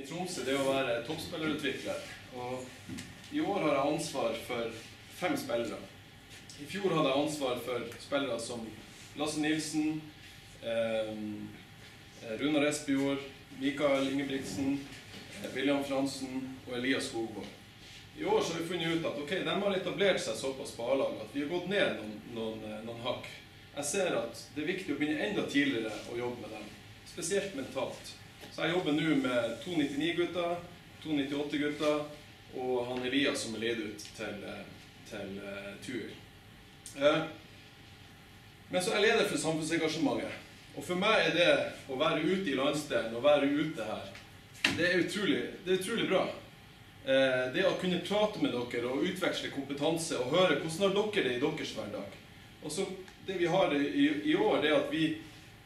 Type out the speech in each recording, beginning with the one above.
i Tromsø, det å være toppspillerutvikler. Og i år har jeg ansvar for 5 spillere. I fjor hadde jeg ansvar for spillere som Lasse Nilsen, Runar Espejord, Mikael Ingebrigtsen, William Fransen og Elias Skogborg. I år så har vi funnet ut at de har etablert seg såpass på A-lag at vi har gått ned noen hakk. Jeg ser at det er viktig å begynne enda tidligere å jobbe med dem, spesielt mentalt. Så jeg jobber nå med 299-gutter, 298-gutter og han Elias som er ledet ut til TUIL. Men så er jeg leder for samfunnsengasjementet. Og for meg er det å være ute i landsdelen og være ute her, det er utrolig bra. Det å kunne prate med dere og utveksle kompetanse og høre hvordan har dere det i deres hverdag. Og så det vi har i år er at vi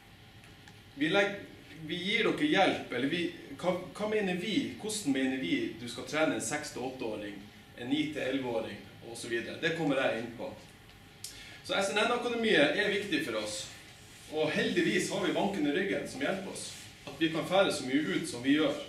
gir dere hjelp, eller hva mener vi, hvordan mener vi du skal trene en 6-8-åring, en 9-11-åring og så videre. Det kommer jeg inn på. Så SNN-akademiet er viktig for oss, og heldigvis har vi banken i ryggen som hjelper oss, at vi kan fære så mye ut som vi gjør.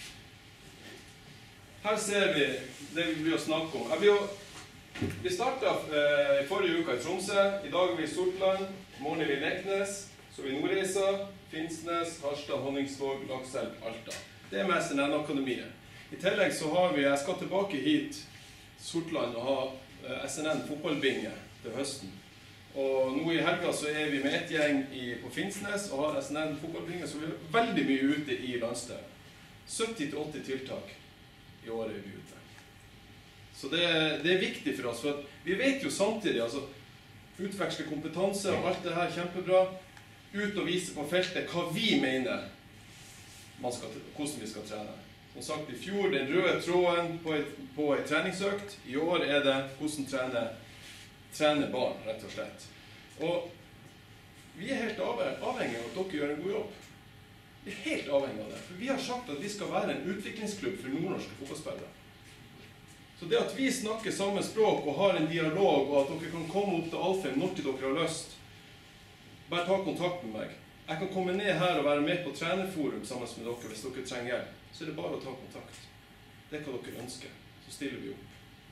Her ser vi det vi blir å snakke om. Vi startet i forrige uka i Tromsø, i dag er vi i Sortland, i morgen er vi i Leknes, så er vi i Nordreisa, Finnsnes, Harstad, Honningsvåg, Lakselv, Alta. Det er med SNN-akademiet. I tillegg så har jeg skal tilbake hit, Sortland, og ha SNN fotballbinge til høsten. Og nå i helga så er vi med et gjeng på Finnsnes og har SNN fotballbinge, så vi er veldig mye ute i landsdelen. 70-80 tiltak i året er vi ute. Så det er viktig for oss, for vi vet jo samtidig, altså, utveksle kompetanse og alt det her kjempebra, ut og vise på feltet hva vi mener hvordan vi skal trene. Som sagt, i fjor den røde tråden på en treningsøkt, i år er det hvordan trene barn, rett og slett. Og vi er helt avhengige av at dere gjør en god jobb. Vi er helt avhengige av det, for vi har sagt at vi skal være en utviklingsklubb for nordnorske fotballspillere. Så det at vi snakker samme språk og har en dialog, og at dere kan komme opp til Alfheim når dere har lyst, bare ta kontakt med meg. Jeg kan komme ned her og være med på trenerforum sammen med dere hvis dere trenger hjelp. Så er det bare å ta kontakt. Det er hva dere ønsker. Så stiller vi opp.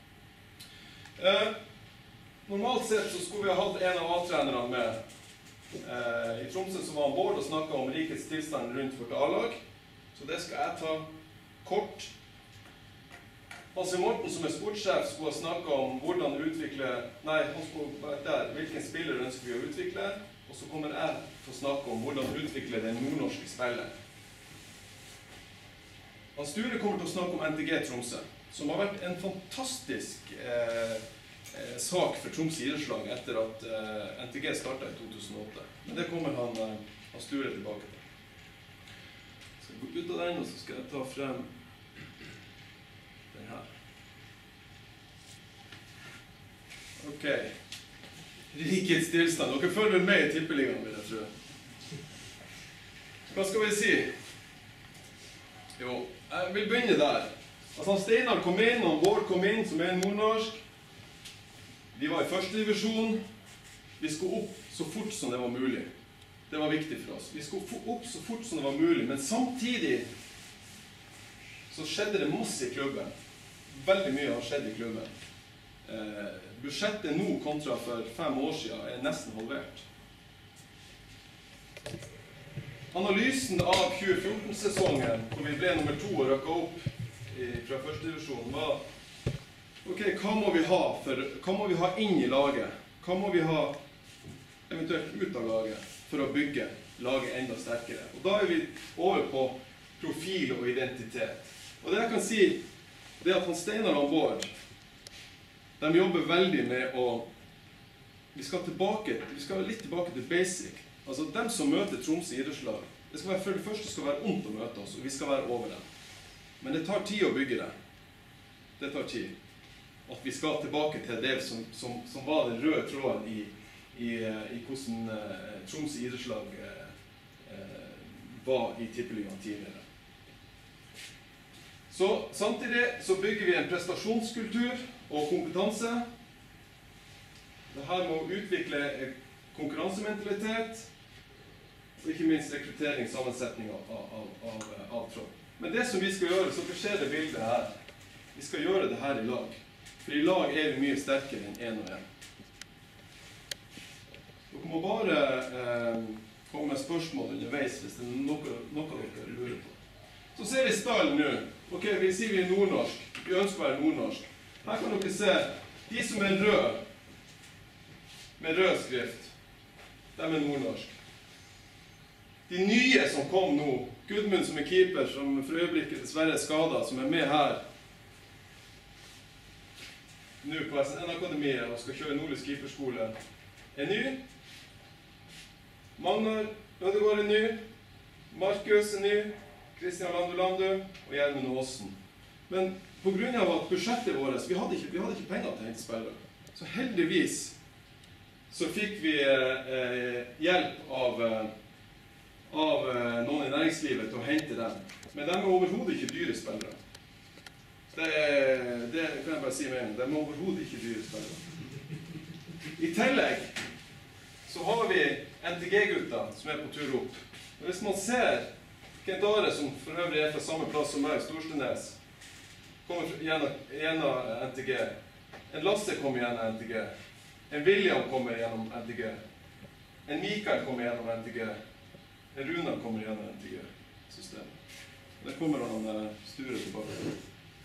Normalt sett så skulle vi ha hatt en av A-trenerne med. I Tromsø så var han Bård og snakket om rikets tilstand rundt vårt A-lag. Så det skal jeg ta kort. Hans Morten som er sportssjef skulle ha snakket om hvordan utvikle, hvilken spiller ønsker vi å utvikle. Og så kommer jeg til å snakke om hvordan utvikle den nordnorske spillet. Hans Sture kommer til å snakke om NTG Tromsø, som har vært en fantastisk sak for Tromsø idrettslag etter at NTG startet i 2008. Men det kommer han Sture tilbake til. Jeg skal gå ut av den, og så skal jeg ta frem den her. Ok. Rikets tilstand. Dere følger med i tippeligaen min, jeg tror. Hva skal vi si? Jo, jeg vil begynne der. Altså, Steinar kom inn, og Bård kom inn, som er nordnorsk. Vi var i første divisjon. Vi skulle opp så fort som det var mulig. Det var viktig for oss. Vi skulle opp så fort som det var mulig, men samtidig så skjedde det masse i klubben. Veldig mye har skjedd i klubben. Budsjettet nå kontra for 5 år siden er nesten halvert. Analysen av 2014-sesongen, hvor vi ble nummer 2 og røkket opp fra første divisjon, var ok, hva må vi ha inn i laget? Hva må vi ha eventuelt ut av laget for å bygge laget enda sterkere? Og da er vi over på profil og identitet. Og det jeg kan si, det er at Steinar og Bård, de jobber veldig med å vi skal litt tilbake til basic. Altså, dem som møter Tromsø idrettslag, for det første skal være ondt å møte oss, og vi skal være over dem. Men det tar tid å bygge det. Det tar tid. At vi skal tilbake til det som var den røde tråden i hvordan Tromsø idrettslag var i tippeligaen tidligere. Så samtidig så bygger vi en prestasjonskultur og kompetanse. Det her må utvikle konkurransementalitet, og ikke minst rekruttering, sammensetning av tropp. Men det som vi skal gjøre, så dere ser det bildet her, vi skal gjøre det her i lag. For i lag er vi mye sterkere enn en og en. Dere må bare komme med spørsmål underveis hvis det er noe dere lurer på. Så ser vi stallen nå. Ok, vi sier vi er nordnorsk. Vi ønsker å være nordnorsk. Her kan dere se de som er rød, med rød skrift. De er nordnorsk. De nye som kom nå, Gudmund som er keeper, som for øyeblikket dessverre er skadet, som er med her nå på SNN-akademiet og skal kjøre Nordisk keeperskole, er ny. Magnar Ødegaard er ny. Markus er ny. Kristian Landu og Gjermund Aasen. Men på grunn av at budsjettet vårt, vi hadde ikke penger til å hente spillere. Så heldigvis så fikk vi hjelp av noen i næringslivet til å hente dem. Men de er overhodet ikke dyre spillere. Det kan jeg bare si med en. De er overhodet ikke dyre spillere. I tillegg så har vi NTG-gutta som er på tur opp. Og hvis man ser Kent Are, som for øvrig er fra samme plass som meg, Storstenes, kommer gjennom NTG. En Lasse kommer gjennom NTG. En William kommer gjennom NTG. En Mikael kommer gjennom NTG. En Runa kommer gjennom NTG-systemet. Der kommer han Sture tilbake.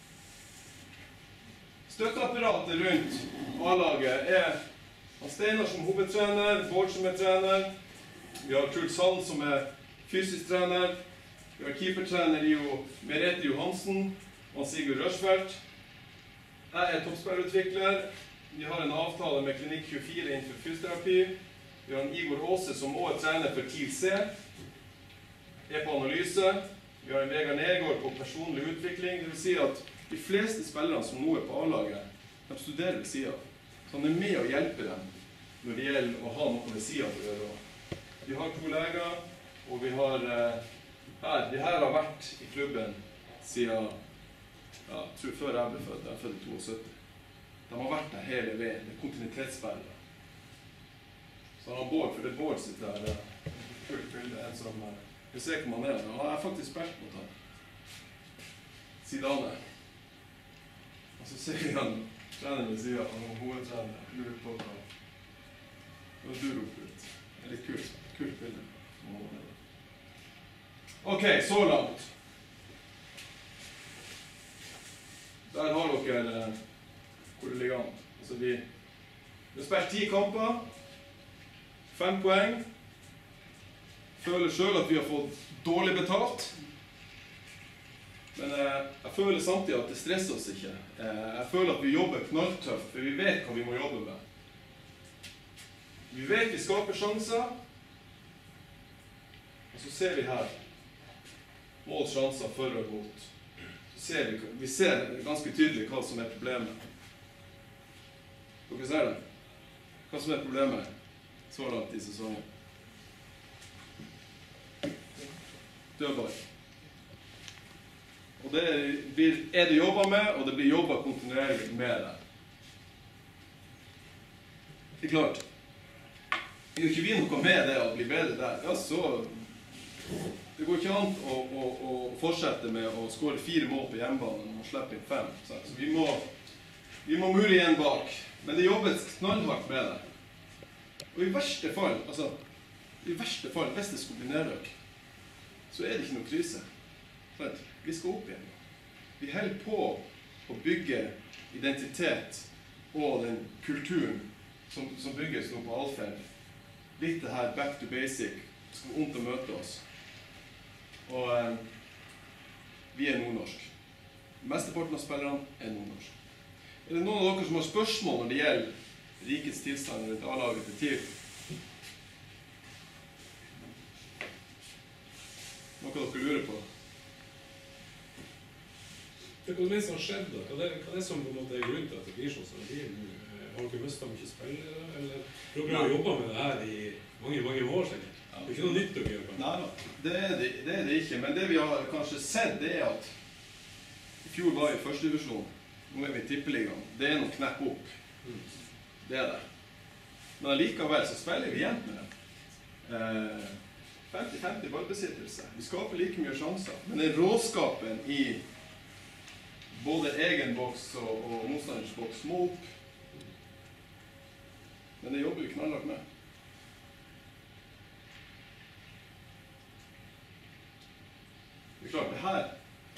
Støtteapparatet rundt A-laget er Steinar som hovedtrener, Bård som er trener. Vi har Truls Hall som er fysisk trener. Vi har keepertrener Merete Johansen og Sigurd Rørsfeldt. Jeg er toppspillerutvikler. Vi har en avtale med Klinikk 24 innenfor fysioterapi. Vi har en Igor Aase som også er trener for TIL C. Er på analyse. Vi har en Vegard Nergård på personlig utvikling. Det vil si at de fleste spillerne som nå er på A-laget, de studerer ved siden. Så han er med å hjelpe dem når det gjelder å ha noe ved siden å gjøre. Vi har 2 leger, og vi har de her har vært i klubben siden, jeg tror før jeg ble født, jeg er født i 72. De har vært der hele veien, det er kontinuitetsspillere. Så han har Bård, for det er Bård sitt der, kult bilde, en som, vi ser hvor man er, han er faktisk spilt mot han. Zidane. Og så ser vi han, treneren ved siden, han er hovedtrener, lurer på hva. Og du roper ut. Det er litt kult bilde. Ok, så langt. Der har dere hvor det ligger an. Altså vi har spilt 10 kamper, 5 poeng. Føler selv at vi har fått dårlig betalt. Men jeg føler samtidig at det stresser oss ikke. Jeg føler at vi jobber knalltøft, for vi vet hva vi må jobbe med. Vi vet vi skaper sjanser. Og så ser vi her målsjanser for og mot. Så ser vi ser ganske tydelig hva som er problemet. Dere ser det? Hva som er problemet så langt i sesongen? Dødball. Og det er det jobbet med, og det blir jobbet kontinuerlig med det. Det er klart. Gjør ikke vi noe med det og blir bedre der, ja, så det går ikke an å fortsette med å skåre 4 mål på hjemmebanen og slippe inn 5. Så vi må mulig igjen bak. Men det jobbes knallhardt med det. Og i verste fall, hvis det skulle bli nedrykk, så er det ikke noe krise. Vi skal opp igjen. Vi holder på å bygge identitet og den kulturen som bygges nå på Alfheim. Litt det her back to basic, skal være ondt å møte oss. Og vi er nordnorsk. Mesteparten av spillerne er nordnorsk. Er det noen av dere som har spørsmål når det gjelder rikets tilstand rundt A-laget til TIL? Noe dere lurer på? Hva er det som har skjedd da? Hva er det som på en måte er grunnen til at det blir sånn som det blir nå? Har dere mistet mye spillere, eller? Dere har jobbet med det her i mange år, sikkert. Det er ikke noe nytt dere gjør. Nei, det er det ikke. Men det vi har kanskje sett, det er at i fjor var vi i første divisjon. Nå er vi i tippeligaen. Det er noe knepp opp. Det er det. Men allikevel så spiller vi jevnt med det. 50-50 ballbesittelse. Vi skaper like mye sjanser. Men den råskapen i både egen boks og motstanders boks må opp. Men det jobber vi knallhardt med. Det er klart, det her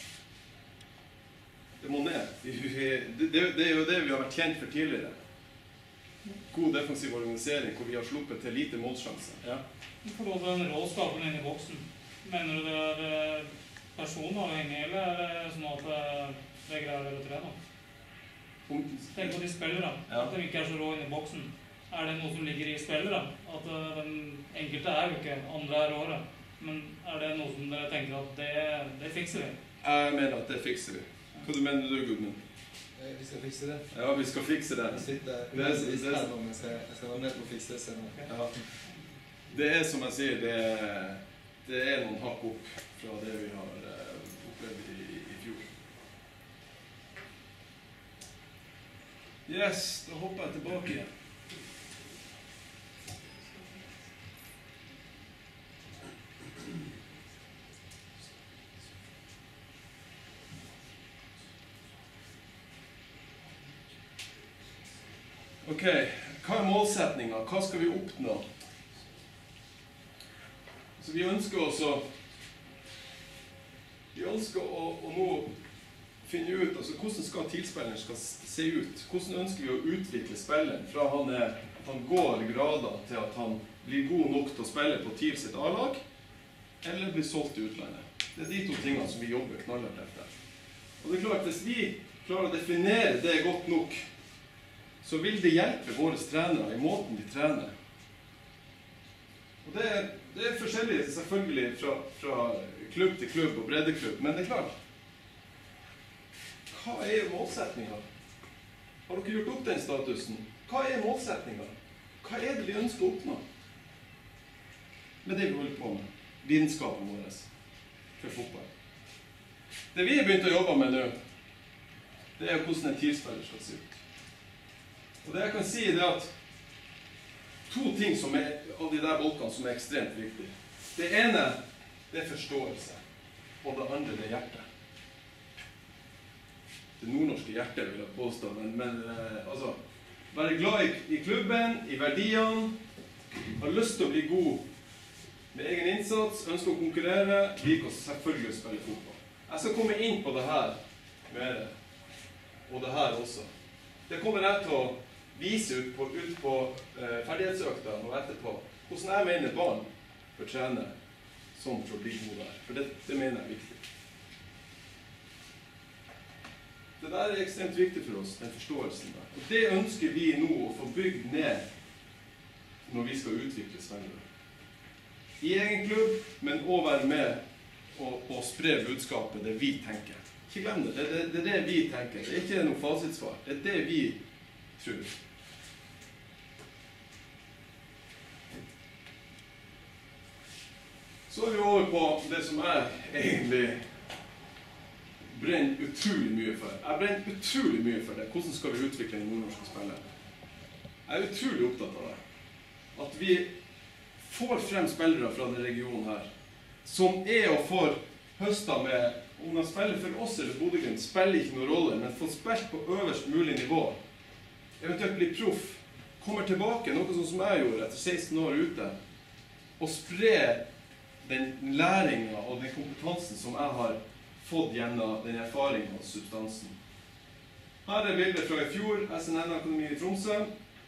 det må ned. Det er jo det vi har vært kjent for tidligere. God defensiv organisering, hvor vi har sluppet til lite målsjanse. Ja. I forhold til den råskapen inne i boksen, mener du det er personavhengig, eller er det sånn at det greier dere å trene? Tenk på de spillere, at de ikke er så rå inne i boksen. Er det noe som ligger i spillere? At den enkelte er jo ikke, andre er råere. Men er det noe som dere tenker at det fikser vi? Jeg mener at det fikser vi. Hva du mener du, Gudmund? Vi skal fikse det. Ja, vi skal fikse det. Jeg sitter undervisst her nå, men jeg skal være med på å fikse det senere. Ja. Det er som jeg sier, det er noen hakk opp fra det vi har opplevd i fjor. Yes, da hopper jeg tilbake igjen. Ok, hva er målsetningen? Hva skal vi oppnå? Så vi ønsker å nå finne ut hvordan skal tilspilleren skal se ut. Hvordan ønsker vi å utvikle spilleren fra at han går grader til at han blir god nok til å spille på TIL sitt A-lag, eller blir solgt til utlandet. Det er de to tingene som vi jobber knallhardt etter. Og det er klart, hvis vi klarer å definere det godt nok, så vil det hjelpe våre trenere i måten de trener. Og det er forskjellig selvfølgelig fra klubb til klubb og breddeklubb, men det er klart. Hva er målsetningen? Har dere gjort opp den statusen? Hva er målsetningen? Hva er det vi ønsker å oppnå? Med det vi holder på med. Lidenskapen vår for fotball. Det vi har begynt å jobbe med nå, det er hvordan en TIL-spiller skal se ut. Og det jeg kan si er at to ting av de der bolkene som er ekstremt viktige. Det ene, det er forståelse, og det andre, det er hjertet. Det nordnorske hjertet vil jeg påstå, men altså, være glad i klubben, i verdiene, ha lyst til å bli god med egen innsats, ønske å konkurrere, liker selvfølgelig å spille fotball. Jeg skal komme inn på det her mer, og det her også. Det kommer jeg til å vise ut på ferdighetsøkta og etterpå, hvordan jeg mener barn bør trene sånn for å bli god der. For det mener jeg er viktig. Det der er ekstremt viktig for oss, den forståelsen der. Og det ønsker vi nå å få bygd ned når vi skal utvikle spillere. I egen klubb, men også være med og spre budskapet, det vi tenker. Ikke glem det, det er det vi tenker. Det er ikke noe fasitsvar, det er det vi tror. Så er vi over på det som jeg egentlig brenner utrolig mye for. Jeg brenner utrolig mye for det. Hvordan skal vi utvikle en nordnorsk spiller? Jeg er utrolig opptatt av det. At vi får frem spillere fra denne regionen her, som og får høstet med, om de spiller for oss eller Bodø/Glimt, spiller ikke noen rolle, men får spilt på øverst mulig nivå. Eventuelt bli proff, kommer tilbake, noe sånn som jeg gjorde etter 16 år ute, og sprer den læringen og den kompetansen som jeg har fått gjennom den erfaringen og substansen. Her er bildet fra i fjor, SNN Akademi i Tromsø.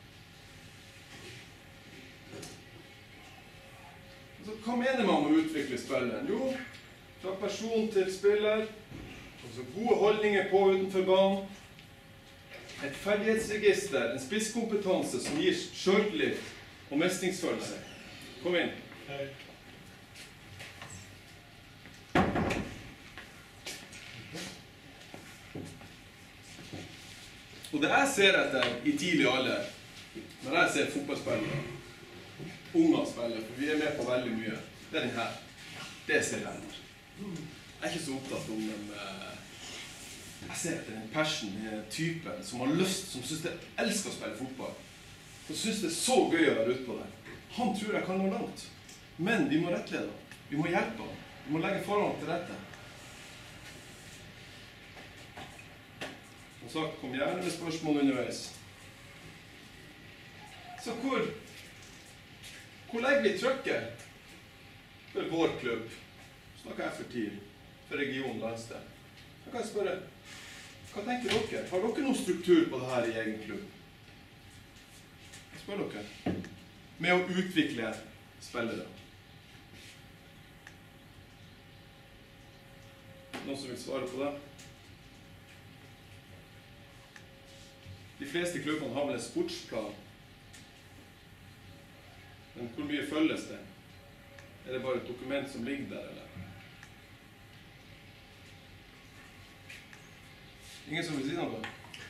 Så hva mener man om å utvikle spilleren? Jo, fra person til spiller, altså gode holdninger på og utenfor banen, et ferdighetsregister, en spisskompetanse som gir selvtillit og mestringsfølelse. Kom inn. Hei. Og det jeg ser etter i tidlig alder, når jeg ser fotballspillere, unger spiller, for vi er med på veldig mye, det er den her. Det ser jeg etter. Jeg er ikke så opptatt om dem. Jeg ser etter den passion, den typen som har lyst, som synes det elsker å spille fotball, som synes det er så gøy å være ute på det. Han tror jeg kan nå langt. Men vi må rettlede dem. Vi må hjelpe dem. Vi må legge forholdene til rette. Som sagt, kom gjerne med spørsmål underveis. Så hvor legger vi trykket for vår klubb? Snakker jeg for TIL, for region landsdel. Så kan jeg spørre, hva tenker dere? Har dere noen struktur på det her i egen klubb? Jeg spør dere. Med å utvikle spillere. Noen som vil svare på det? De fleste klubbene har vel en sportsplan. Men hvor mye følges det? Er det bare et dokument som ligger der, eller? Ingen som vil si noe?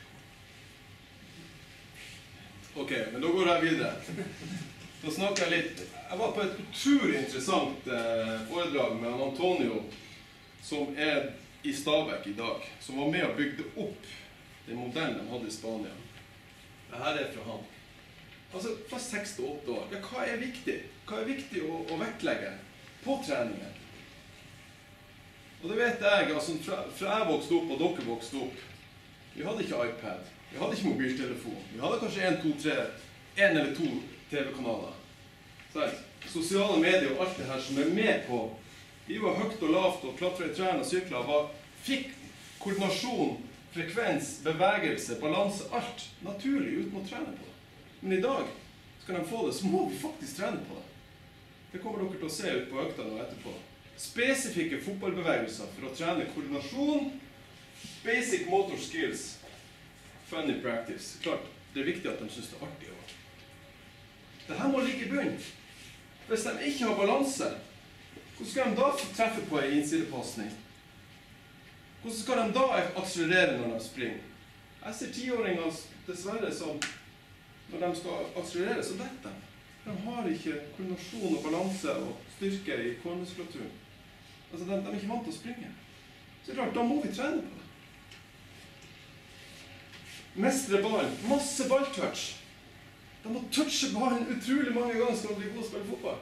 Ok, men da går jeg videre. Da snakker jeg litt. Jeg var på et utrolig interessant foredrag med Antonio, som i Stabæk i dag, som var med og bygde opp den modellen de hadde i Spania. Dette fra han. Altså, fra 6 til 8 år. Ja, hva er viktig? Hva er viktig å vektlegge på treningen? Og det vet jeg, altså, fra jeg vokste opp og dere vokste opp, vi hadde ikke iPad, vi hadde ikke mobiltelefon, vi hadde kanskje 1 eller 2 TV-kanaler. Sosiale medier og alt det her som er med på, de var høyt og lavt og klatre i trærne og sykler, fikk koordinasjon, frekvens, bevegelse, balanse, alt naturlig uten å trene på det. Men i dag, skal de få det, så må vi faktisk trene på det. Det kommer dere til å se ut på øktene og etterpå. Spesifikke fotballbevegelser for å trene koordinasjon, basic motor skills, funny practice. Klart, det er viktig at de synes det er artig også. Dette må ligge i bunnen. Hvis de ikke har balanse, hvordan skal de da treffe på en innsidepassning? Hvordan skal de da akselerere når de springer? Jeg ser 10-åringer dessverre som, når de skal akselerere, så detter de. De har ikke koordinasjon og balanse og styrke i core-muskulaturen. Altså, de er ikke vant til å springe. Så det er klart, da må vi trene på det. Mestre ballen, masse balltouch. De må touche ballen utrolig mange ganger skal de bli gode å spille fotball.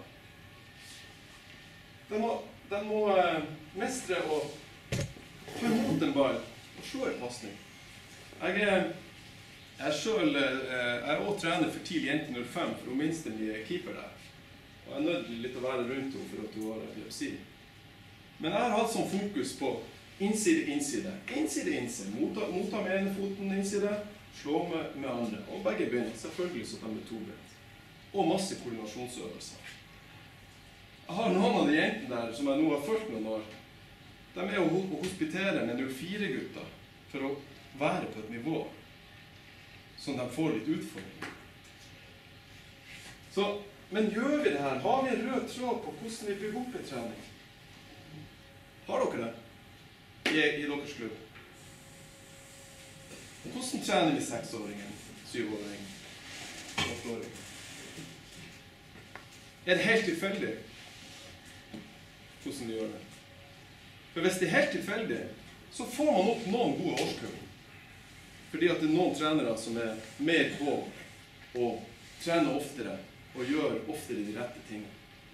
De må mestre å få imot en ball og slå en passning. Jeg er også trener for TIL Jente 05 for hun minste mye keeper der. Og jeg er nødt litt å være rundt henne for at hun har epilepsi. Men jeg har hatt sånn fokus på innside, innside. Innside, innside. Motta med ene foten innside, slå med andre. Og begge beina, selvfølgelig så de er 2 ben. Og masse koordinasjonsøvelser. Jeg har noen av de jentene der som jeg nå har fulgt noen år. De er å hospitere med 04-gutter for å være på et nivå så de får litt utfordring. Men gjør vi det her? Har vi en rød tråd på hvordan vi bygger opp en trening? Har dere det? I deres klubb? Hvordan trener vi 6-åringen, 7-åringen, 8-åringen? Er det helt tilfeldig hvordan de gjør det? For hvis det er helt tilfeldig, så får man opp noen gode årskull. Fordi at det er noen trenere som er mer på å trene oftere og gjør oftere de rette tingene.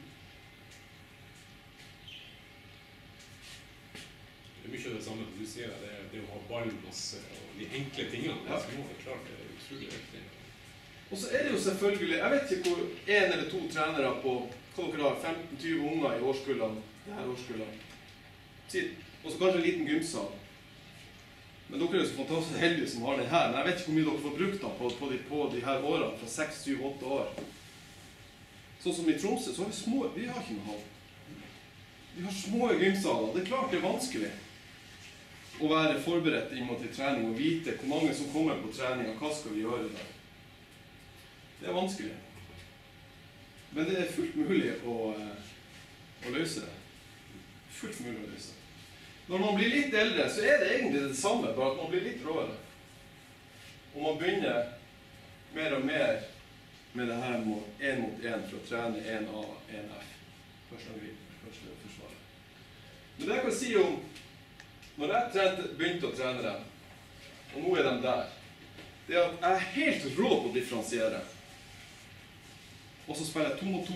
Det er mye av det samme som du sier, det å ha ballmasse og de enkle tingene. Det er klart det er utrolig viktig. Og så er det jo selvfølgelig, jeg vet ikke hvor 1 eller 2 trenere på, hva dere har, 15-20 unger i årskullene, det her årskullene. Og så kanskje en liten gymsal. Men dere er jo så fantastisk heldige som har den her, men jeg vet ikke hvor mye dere får brukt den på de her årene, fra 6, 7, 8 år. Sånn som i Tromsø, så har vi små, vi har ikke noe hall. Vi har små gymsaler, det er klart det er vanskelig å være forberedt inn mot trening og vite hvor mange som kommer på trening og hva skal vi gjøre der. Det er vanskelig. Men det er fullt mulig å løse det. Fullt mulig å løse. Når man blir litt eldre, så er det egentlig det samme, bare at man blir litt råere. Og man begynner mer og mer med det her 1 mot 1 for å trene 1A, 1F. Første forsvaret. Men det jeg kan si om, når jeg begynte å trene dem, og nå er de der, det er at jeg er helt rå på å differensiere. Og så spiller jeg 2 mot 2,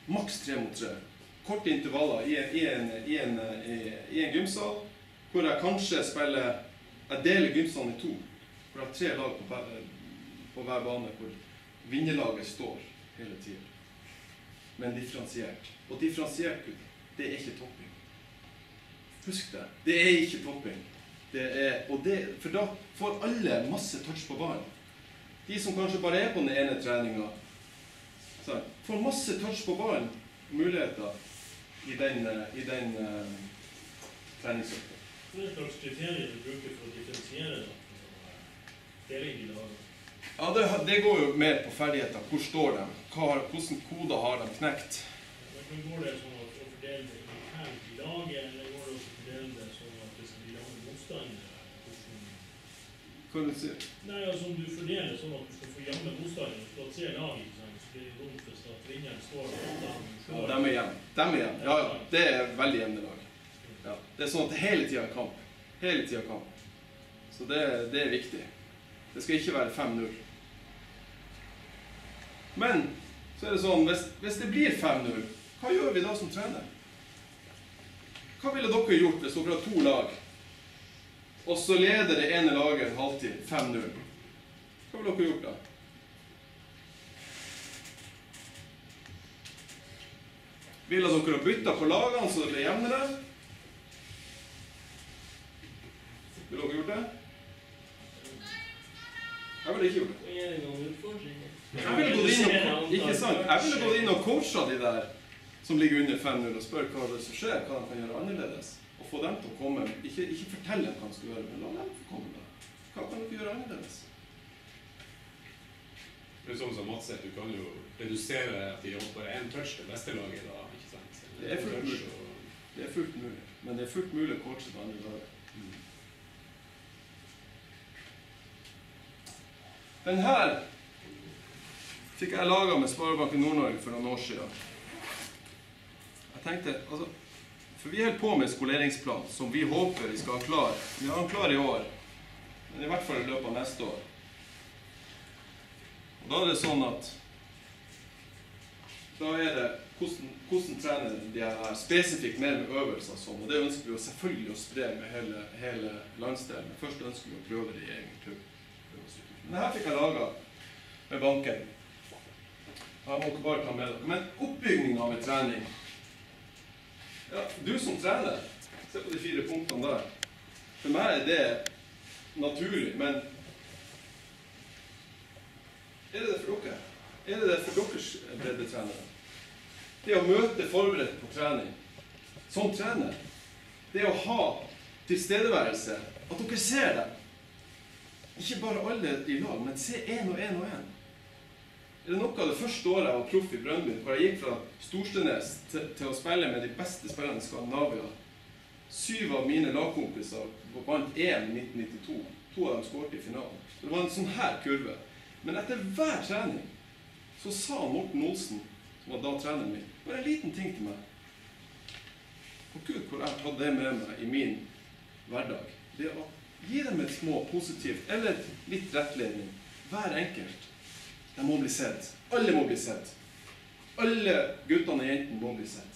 maks 3 mot 3. Korte intervaller i en gymsal, hvor jeg kanskje jeg deler gymsalen i 2, hvor jeg har 3 lag på hver bane, hvor vinnerlaget står hele tiden. Men differensiert. Og differensiert, det er ikke topping. Husk det. Det er ikke topping. For da får alle masse touch på ballen. De som kanskje bare er på den ene treningen, får masse touch på ballen, muligheter i den treningsøkta. Hva slags kriterier du bruker for å differensiere da? Deling i dag? Ja, det går jo mer på ferdigheter. Hvor står de? Hvordan koder har de knekt? Men går det sånn at å fordele det internt i laget, eller går det å fordele det sånn at hvis det blir lange motstandere? Hva vil du si? Nei, altså om du fordeler sånn at du skal få jevne motstandere, så at se lag, så blir det dumt hvis at vinneren står der. Ja, dem er igjen. Ja, det er veldig jevne lag. Ja, det er sånn at det hele tiden er kamp. Hele tiden kamp. Så det er viktig. Det skal ikke være 5-0. Men så er det sånn, hvis det blir 5-0, hva gjør vi da som trener? Hva ville dere gjort hvis dere har 2 lag, og så leder det ene laget en halvtid, 5-0? Hva ville dere gjort da? Ville dere ha byttet på lagene så det ble jevnere? Ville dere gjort det? Jeg ville ikke gjort det. Jeg ville gått inn og coachet de der som ligger under 5-0 og spør hva det som skjer, hva de kan gjøre annerledes. Og få dem til å komme, ikke fortelle dem hva de skal gjøre, men la dem få komme da. Hva kan dere gjøre annerledes? Det er sånn som Mats sier, du kan jo redusere at de gjør bare en touch til beste laget da, ikke sant? Det er fullt mulig. Det er fullt mulig. Men det er fullt mulig å coache det andre laget. Den her fikk jeg laget med Sparebanken Nord-Norge for noen år siden. Jeg tenkte, altså, for vi holder på med skoleringsplan som vi håper vi skal ha klar. Vi har den klar i år, men i hvert fall i løpet av neste år. Og da er det sånn at da er det hvordan trener de her spesifikt mer med øvelser og sånn, og det ønsker vi jo selvfølgelig å spre med hele landsdelen. Men først ønsker vi å prøve det i egen klubb. Men her fikk jeg laget med banken. Jeg må ikke bare ta med det. Men oppbygging av en trening. Ja, du som trener, se på de 4 punktene der. For meg er det naturlig, men er det det for dere? Er det det for deres breddetrenere? Det å møte forberedt på trening, som trener, det å ha tilstedeværelse, at dere ser dem. Ikke bare alle i lag, men se en og en og en. Er det noe av det første året jeg var proff i Brøndby, hvor jeg gikk fra Storstenes til å spille med de beste spillerne i Skandinavia? 7 av mine lagkompiser vant EM i 1992. 2 av dem skåret i finalen. Det var en sånn her kurve. Men etter hver trening så sa Morten Olsen, som var da treneren min, bare en liten ting til meg. Og Gud, hvor jeg har tatt det med meg i min hverdag. Det å gi dem et små positivt, eller litt rettledning. Hver enkelt. De må bli sett. Alle må bli sett. Alle guttene og jentene må bli sett.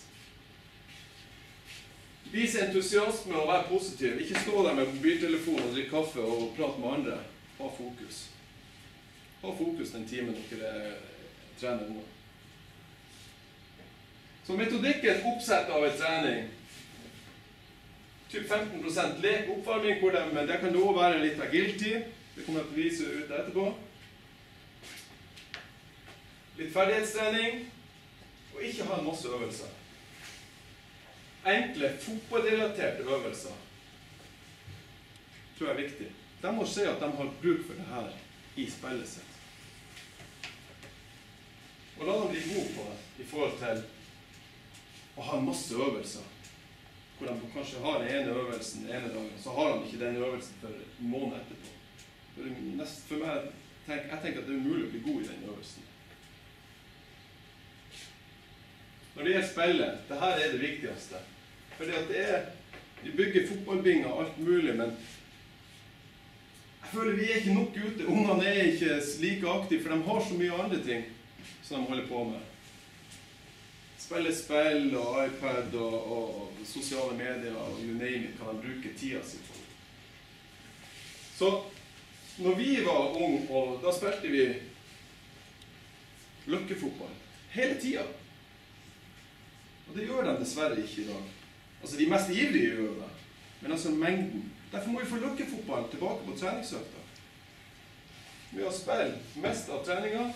Vis entusiasme og vær positiv. Ikke stå der med mobiltelefon og drikke kaffe og prate med andre. Ha fokus. Ha fokus den timen dere trener nå. Så metodikken oppsett av en trening. Typ 15% lek oppvarming, men det kan da også være litt agility. Det kommer jeg til å vise ut etterpå. Litt ferdighetstrening, og ikke ha en masse øvelser. Enkle, fotballrelaterte øvelser tror jeg er viktig. De må se at de har bruk for det her i spillet sitt. Og la dem bli gode på det i forhold til å ha en masse øvelser. Hvor de kanskje har den ene øvelsen den ene dagen, så har de ikke den øvelsen for en måned etterpå. For meg, jeg tenker at det er umulig å bli god i den øvelsen. Når det gjelder spillet, det her er det viktigste. Fordi at vi bygger fotballbinger og alt mulig, men jeg føler vi er ikke nok ute. Ungene er ikke like aktive, for de har så mye andre ting som de holder på med. spille spill og iPad og sosiale medier og you name it, kan de bruke tida si på. Så når vi var unge, og da spilte vi løkkefotball hele tida. Og det gjør de dessverre ikke i dag. Altså de mest ivrige gjør det, men altså mengden. Derfor må vi få løkkefotball tilbake på treningsøkta. Vi har spilt mest av treninga.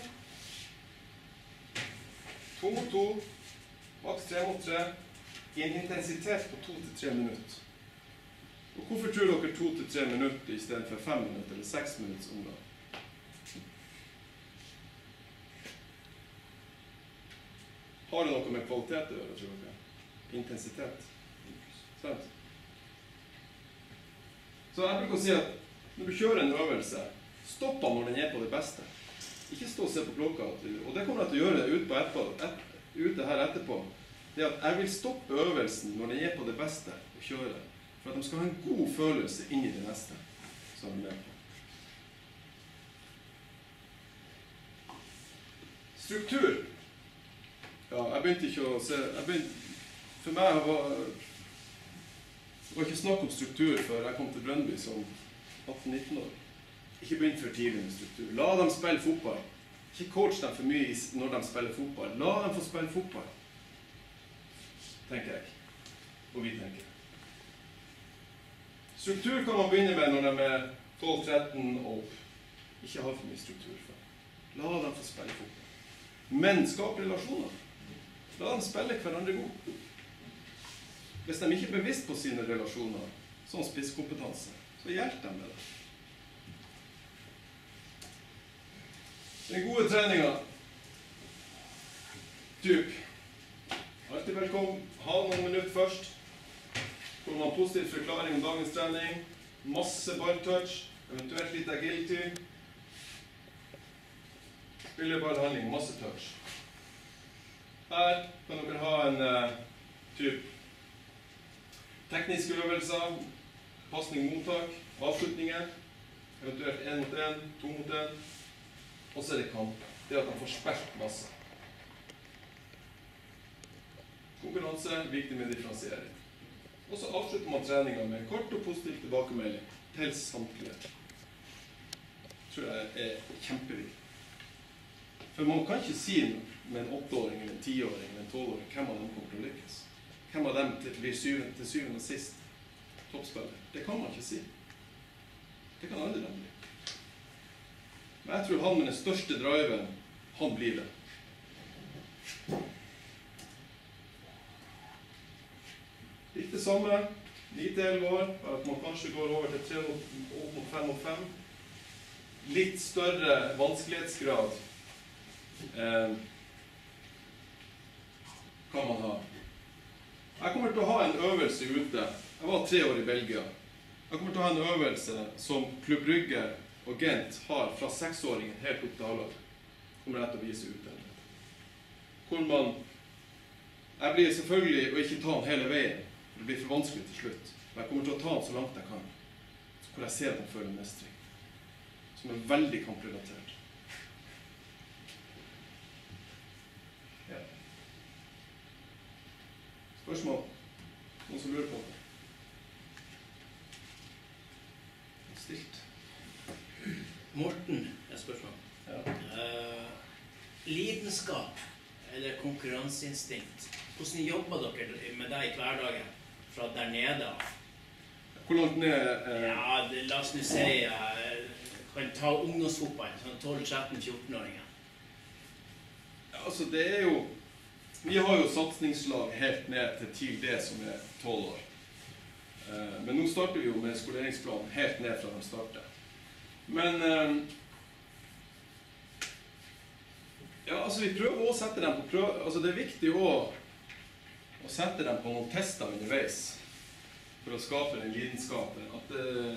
2 mot 2, maks 3 mot 3, i en intensitet på 2 til 3 minutter. Og hvorfor tror dere 2 til 3 minutter i stedet for 5 minutter eller 6 minutter omgang? Har det noe med kvalitet å gjøre, tror dere? Intensitet. Sant? Så jeg bruker å si at når du kjører en øvelse, stopp den når den er på det beste. Ikke stå og se på klokka. Og det kommer jeg til å gjøre ute her etterpå. Det at jeg vil stoppe øvelsen når den er på det beste å kjøre. For at de skal ha en god følelse inn i det neste som de er med på. Struktur. Ja, jeg begynte ikke å se... For meg var det ikke snakk om struktur før jeg kom til Brøndby som 18-19 år. Ikke begynn for tidlig med struktur. La dem spille fotball. Ikke coach dem for mye når de spiller fotball. La dem få spille fotball. Tenker jeg. Og vi tenker. Struktur kan man begynne med når de er 12-13 og ikke har for mye struktur for. La dem få spille fotball. Men skap relasjoner. La dem spille hverandre god. Hvis de ikke er bevisst på sine relasjoner, sånn spisskompetanse, så hjelper de med det. Den gode treningen. Typ. Alltid velkommen. Ha noen minutter først. Får man positiv forklaring om dagens trening. Masse balltouch. Eventuelt litt agility. Spilleballhandling. Masse touch. Her kan dere ha en typ tekniske øvelser, passning mottak, avslutninger, eventuelt 1 mot 1, 2 mot 1, og så er det kamp. Det er at de får spilt masse. Konkurranse, viktig med differensiering. Og så avslutter man treningen med kort og positiv tilbakemelding til samtlige. Tror jeg er kjempeviktig. For man kan ikke si med en 8-åring, eller en 10-åring, eller en 12-åring, hvem av dem kommer til å lykkes. Hvem av dem blir til syvende og sist toppspiller? Det kan man ikke si. Det kan aldri dem bli. Men jeg tror han med den største driven, han blir det. Litt det samme, 9-11 år, at man kanskje går over til 3 mot 5 mot 5. Litt større vanskelighetsgrad kan man ha. Jeg kommer til å ha en øvelse ute. Jeg var 3 år i Belgia. Jeg kommer til å ha en øvelse som Klubb Brygge og Gent har fra 6-åringen helt opp til halvår. Kommer jeg til å vise ut den. Hvor man... Jeg blir selvfølgelig å ikke ta den hele veien. Det blir for vanskelig til slutt. Men jeg kommer til å ta den så langt jeg kan. Hvor jeg ser at den føler mestring. Som er veldig kamprelatert. Ja. Spørsmål? Noen som lurer på det? Stilt. Morten, et spørsmål. Ja. Lidenskap, eller konkurranseinstinkt. Hvordan jobber dere med det i hverdagen fra der nede? Hvor langt ned? Ja, la oss nå si, kan ta ungdomsfotball, sånn 12-13-14-åringer. Ja, altså det er jo... Vi har jo satsningslag helt ned til det som er 12 år. Men nå starter vi jo med skoleringsplanen helt ned fra de starter. Men... Ja, altså vi prøver å sette dem på prøve... Altså det er viktig å sette dem på noen tester underveis for å skape den lidenskapen. At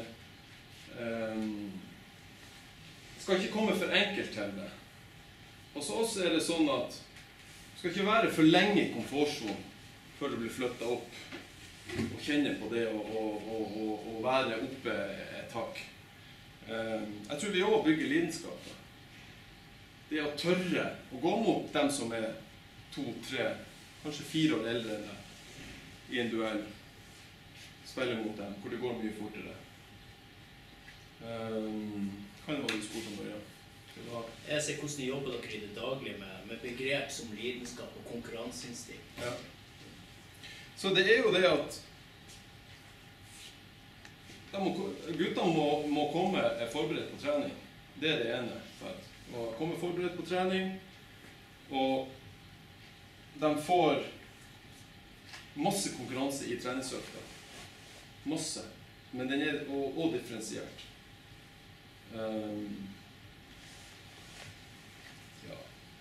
det skal ikke komme for enkelt til det. Hos oss er det sånn at det skal ikke være for lenge i komfortsonen før du blir flyttet opp og kjenne på det og være oppe et tak. Jeg tror vi også bygger lidenskap. Det å tørre å gå mot dem som er 2, 3, kanskje 4 år eldre enn deg, i en duell, spiller mot dem, hvor det går mye fortere. Kan det være du spurt om det, ja. Jeg ser hvordan jobber dere i det daglige med begrep som lidenskap og konkurranseinstinkt. Ja. Så det er jo det at guttene må komme forberedt på trening. Det er det ene. Å komme forberedt på trening, og de får masse konkurranse i treningsøkta. Masse. Men den er også differensiert. Ja.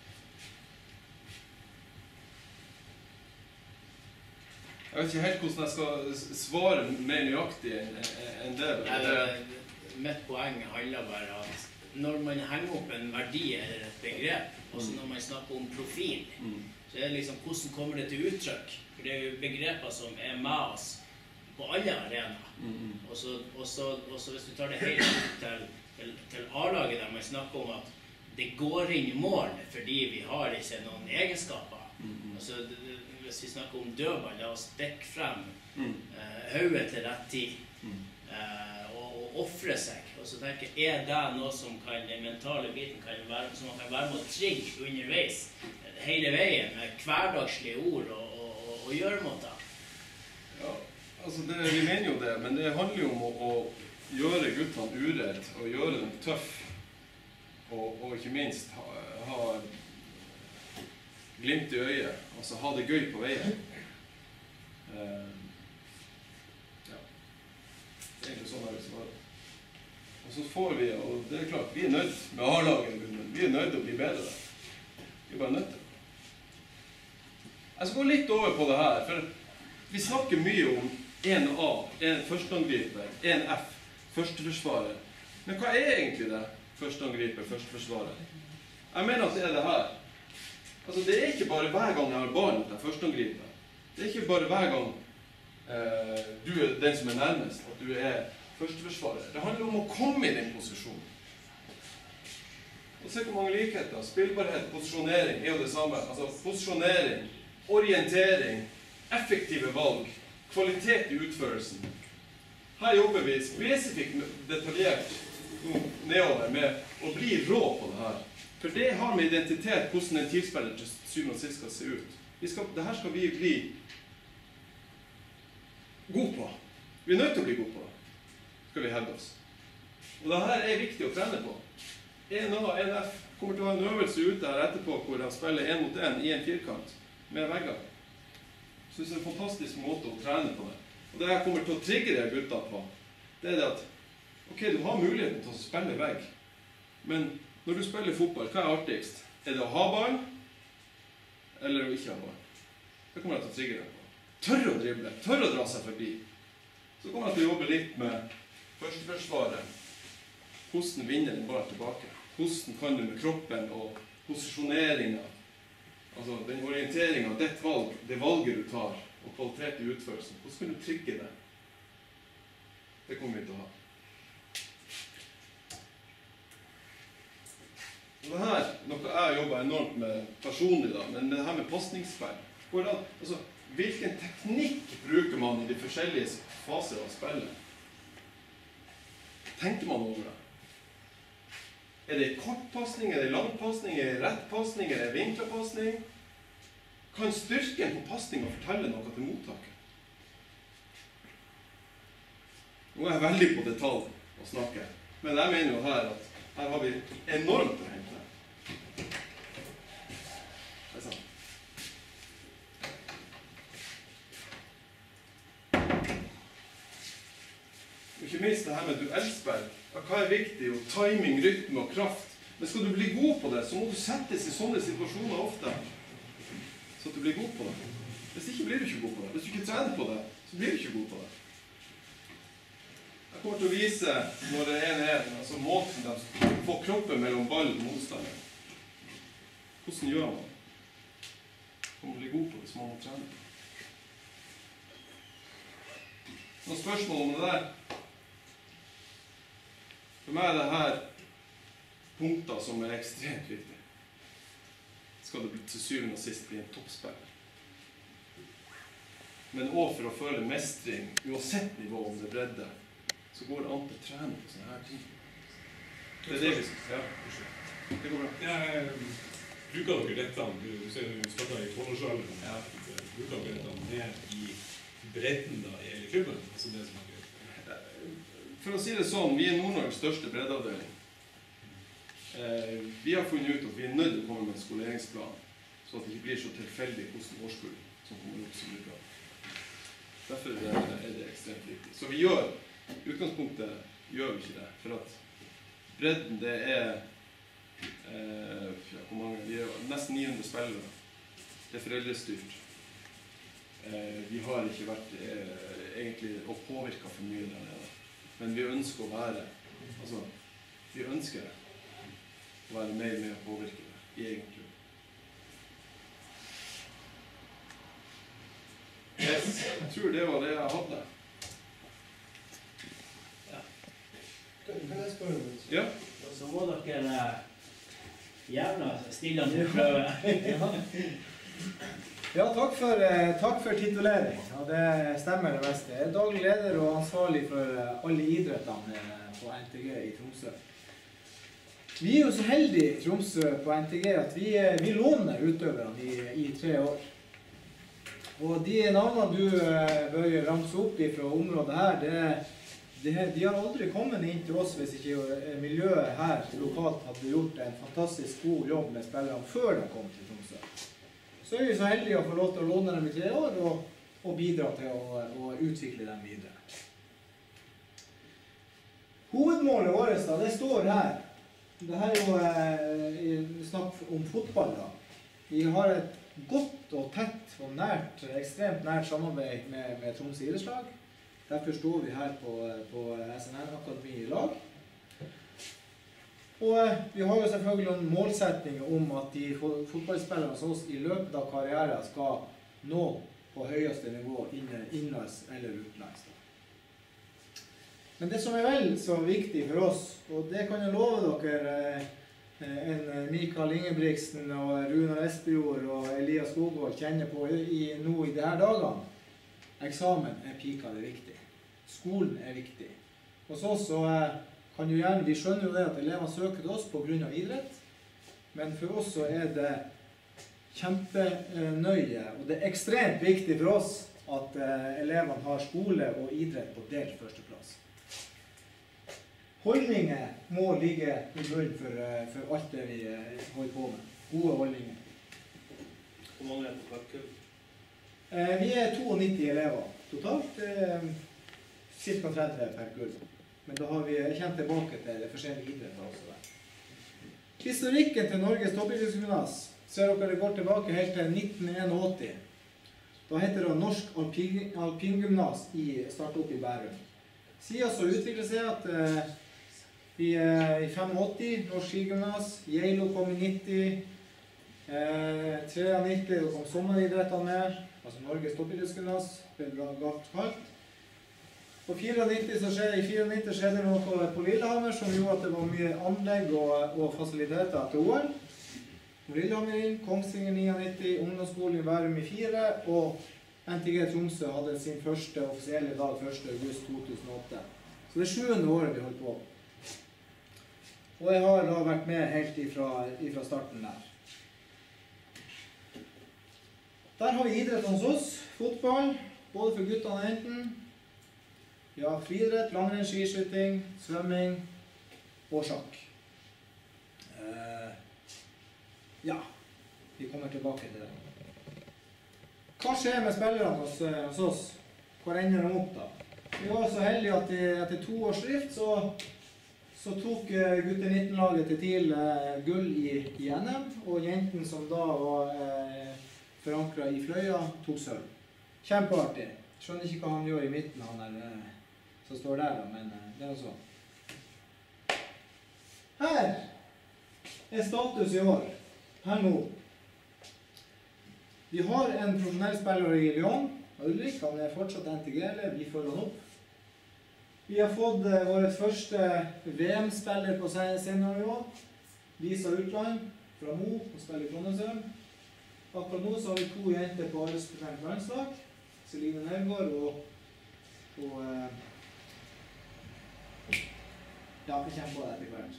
Jeg vet ikke helt hvordan jeg skal svare mer nøyaktig enn det. Mitt poeng handler bare at når man henger opp en verdi eller et begrep, også når man snakker om profil, så er det liksom hvordan kommer det til uttrykk? For det er jo begreper som er med oss på alle arenaer. Og så hvis du tar det helt opp til A-laget der man snakker om at det går inn i mål fordi vi har ikke noen egenskaper. Altså, hvis vi snakker om dødball, la oss dekke frem hodet til rett tid og offre seg. Og så tenker jeg, er det noe som kan, den mentale biten som man kan være med å trigge underveis hele veien med hverdagslige ord og gjøremåter? Ja, altså vi mener jo det, men det handler jo om å gjøre guttene uredd og gjøre dem tøff og ikke minst ha glimt i øyet, altså ha det gøy på veien. Ja, det er egentlig sånn jeg vil svare. Og så får vi, og det er klart, vi er nødt med A-laget, vi er nødt til å bli bedre. Vi er bare nødt til. Jeg skal gå litt over på det her, for vi snakker mye om en A, en førsteangriper, en F, førsteforsvarer. Men hva er egentlig det? Førsteangriper, førsteforsvarer. Jeg mener at det er det her. Altså, det er ikke bare hver gang jeg har ballen til førsteangriper. Det er ikke bare hver gang du er den som er nærmest, at du er førsteforsvarer. Det handler om å komme i den posisjonen. Og se hvor mange likheter. Spillbarhet, posisjonering er jo det samme. Altså, posisjonering, orientering, effektive valg, kvalitet i utførelsen. Her jobber vi spesifikt detaljert nedover med å bli rå på det her. For det har med identitet hvordan en tilspiller til syvende og sist skal se ut. Det her skal vi bli god på. Vi er nødt til å bli god på det. Skal vi hevde oss. Og det her er viktig å trene på. En A, en F kommer til å ha en øvelse ute her etterpå hvor de spiller 1 mot 1 i en firkant med vegger. Så det er en fantastisk måte å trene på det. Og det jeg kommer til å trigge de gutta på, det er det at ok, du har muligheten til å spille vegg, men når du spiller fotball, hva er artigst? Er det å ha ball, eller å ikke ha ball? Det kommer jeg til å trigge deg på. Tørre å drible, tørre å dra seg forbi. Så kommer jeg til å jobbe litt med førsteforsvaret. Hvordan vinner den bare tilbake? Hvordan kan du med kroppen og posisjoneringen, altså den orienteringen, ditt valg, det valget du tar, og kvalitet i utførelsen, hvordan kan du trygge det? Det kommer vi til å ha. Og det her, noe jeg jobber enormt med personlig da, men det her med pasningsspill. Altså, hvilken teknikk bruker man i de forskjellige faser av spillet? Tenker man over det? Er det kortpassning, er det langpassning, er det rettpassning, er det vinklerpassning? Kan styrken på passningen fortelle noe til mottaket? Nå er jeg veldig på detalj å snakke, men jeg mener jo her at her har vi enormt å hente. Det er sant. Og ikke minst det her med duellspill. Hva er viktig? Og timing, rytme og kraft. Men skal du bli god på det, så må du settes i sånne situasjoner ofte. Så at du blir god på det. Hvis ikke blir du ikke god på det. Hvis du ikke trener på det, så blir du ikke god på det. Jeg kommer til å vise når det er altså måten de får kroppen mellom ball og motstander. Hvordan gjør man? Kommer bli god på det, så man må trene. Noen spørsmål om det der? For meg er det her punkter som er ekstremt viktige. Skal det til syvende og sist bli en toppspiller. men også for å føle mestring, uansett nivå om det bredde, så går det an til å trene på sånne her ting. Det det vi skal. Ja. Det går bra. Bruker dere dette, du ser du startet i 12-årsalderen, bruker dere dette med i bredden da, i hele klubben? Altså det som for å si det sånn, vi Nord-Norges største breddeavdeling. Vi har funnet ut at vi nødt til å komme med en skoleringsplan, så at det ikke blir så tilfeldig hvordan årskull som kommer opp som blir bra. Derfor det ekstremt viktig. Så vi gjør, i utgangspunktet gjør vi ikke det, for at bredden det hvor mange? Vi nesten 900 spillere. Det foreldrestyrt. Vi har ikke vært egentlig å påvirke for mye der nede. Men vi ønsker å være, altså, vi ønsker å være mer med å påvirke det i egen klubb. Jeg tror det var det jeg hadde. Kan jeg spørre om det? Ja. Så må dere jævla stille en prøve. Ja, takk for titulering. Ja, det stemmer det meste. Jeg er daglig leder og ansvarlig for alle idrettene på NTG i Tromsø. Vi er jo så heldige i Tromsø på NTG at vi låner utøverne i 3 år. Og de navnene du bør ramse opp fra området her, de har aldri kommet inn til oss hvis ikke miljøet her lokalt hadde gjort en fantastisk god jobb med spillerne før de kom til Tromsø. Så er vi så heldige å få lov til å låne dem i 3 år og bidra til å utvikle dem videre. Hovedmålet vårt da, det står her. Dette er jo snakk om fotball da. Vi har et godt og tett og ekstremt nært samarbeid med Tromsø idrettslag. Derfor står vi her på SNN Akademi i lag. Og vi har jo selvfølgelig en målsetning om at de fotballspillerne som oss i løpet av karrieren skal nå på høyeste nivå innenlands eller utenlands. Men det som er vel så viktig for oss, og det kan jeg love dere, en Mikael Ingebrigtsen og Runar Espejord og Elias Skogvold kjenner på nå i de her dagene, eksamen er pika det viktig. Skolen er viktig. Hos oss så kan jo gjerne, vi skjønner jo det at elevene søker til oss på grunn av idrett, men for oss så er det kjempenøye, og det er ekstremt viktig for oss at elevene har skole og idrett på delt førsteplass. Holdninger må ligge i bunnen for alt det vi holder på med. Gode holdninger. Hvor mange på Parkøy? Vi er 92 elever totalt, ca. 30 per kull. Men da har vi kjent tilbake til forskjellige idretter også der. Historikken til Norges toppidrettsgymnas ser dere går tilbake helt til 1981. Da heter det Norsk Alpingymnas startet opp i Bærum. Siden så utviklet seg at i 85, Norsk Skigymnas, Geilo kom i 90, 93 kom sommeridrettene med, altså Norges toppidrettsgymnas, ble galt kalt. I 94 skjedde noe på Lillehammer som gjorde at det var mye anlegg og fasiliteter til OL. Lillehammer inn, Kongsvinger 99, ungdomsskolen i Bærum i 4, og NTG Tromsø hadde sin første offisielle dag 1. august 2008. Så det er 7. året vi holdt på. Og jeg har da vært med helt ifra starten der. Der har vi idrett hos oss, fotball, både for guttene og jentene. Ja, friidrett, langrenn, skiskyting, svømming og sjakk. Ja, vi kommer tilbake til det. Hva skjer med spillerne hos oss? Hvor ender de opp da? Vi var så heldige at etter 2 års drift så tok gutter 19-laget til TIL gull i NM, og jenten som da var forankret i Fløya tok sølv. Kjempeartig. Skjønner ikke hva han gjør i midten, han der som står der, men det er noe sånn. Her er status i år. Her nå. Vi har en profesjonell spiller i Lyon, Ulrik, han er fortsatt NTG-elev, vi følger han opp. Vi har fått vår første VM-spiller på seniornivå, Lisa Utland, fra Mo, og spiller i Trondheim. Akkurat nå så har vi 2 jenter på arbeidsprofesjonelt landslag, Celine Nergård og ja, vi kommer på det etter hvert.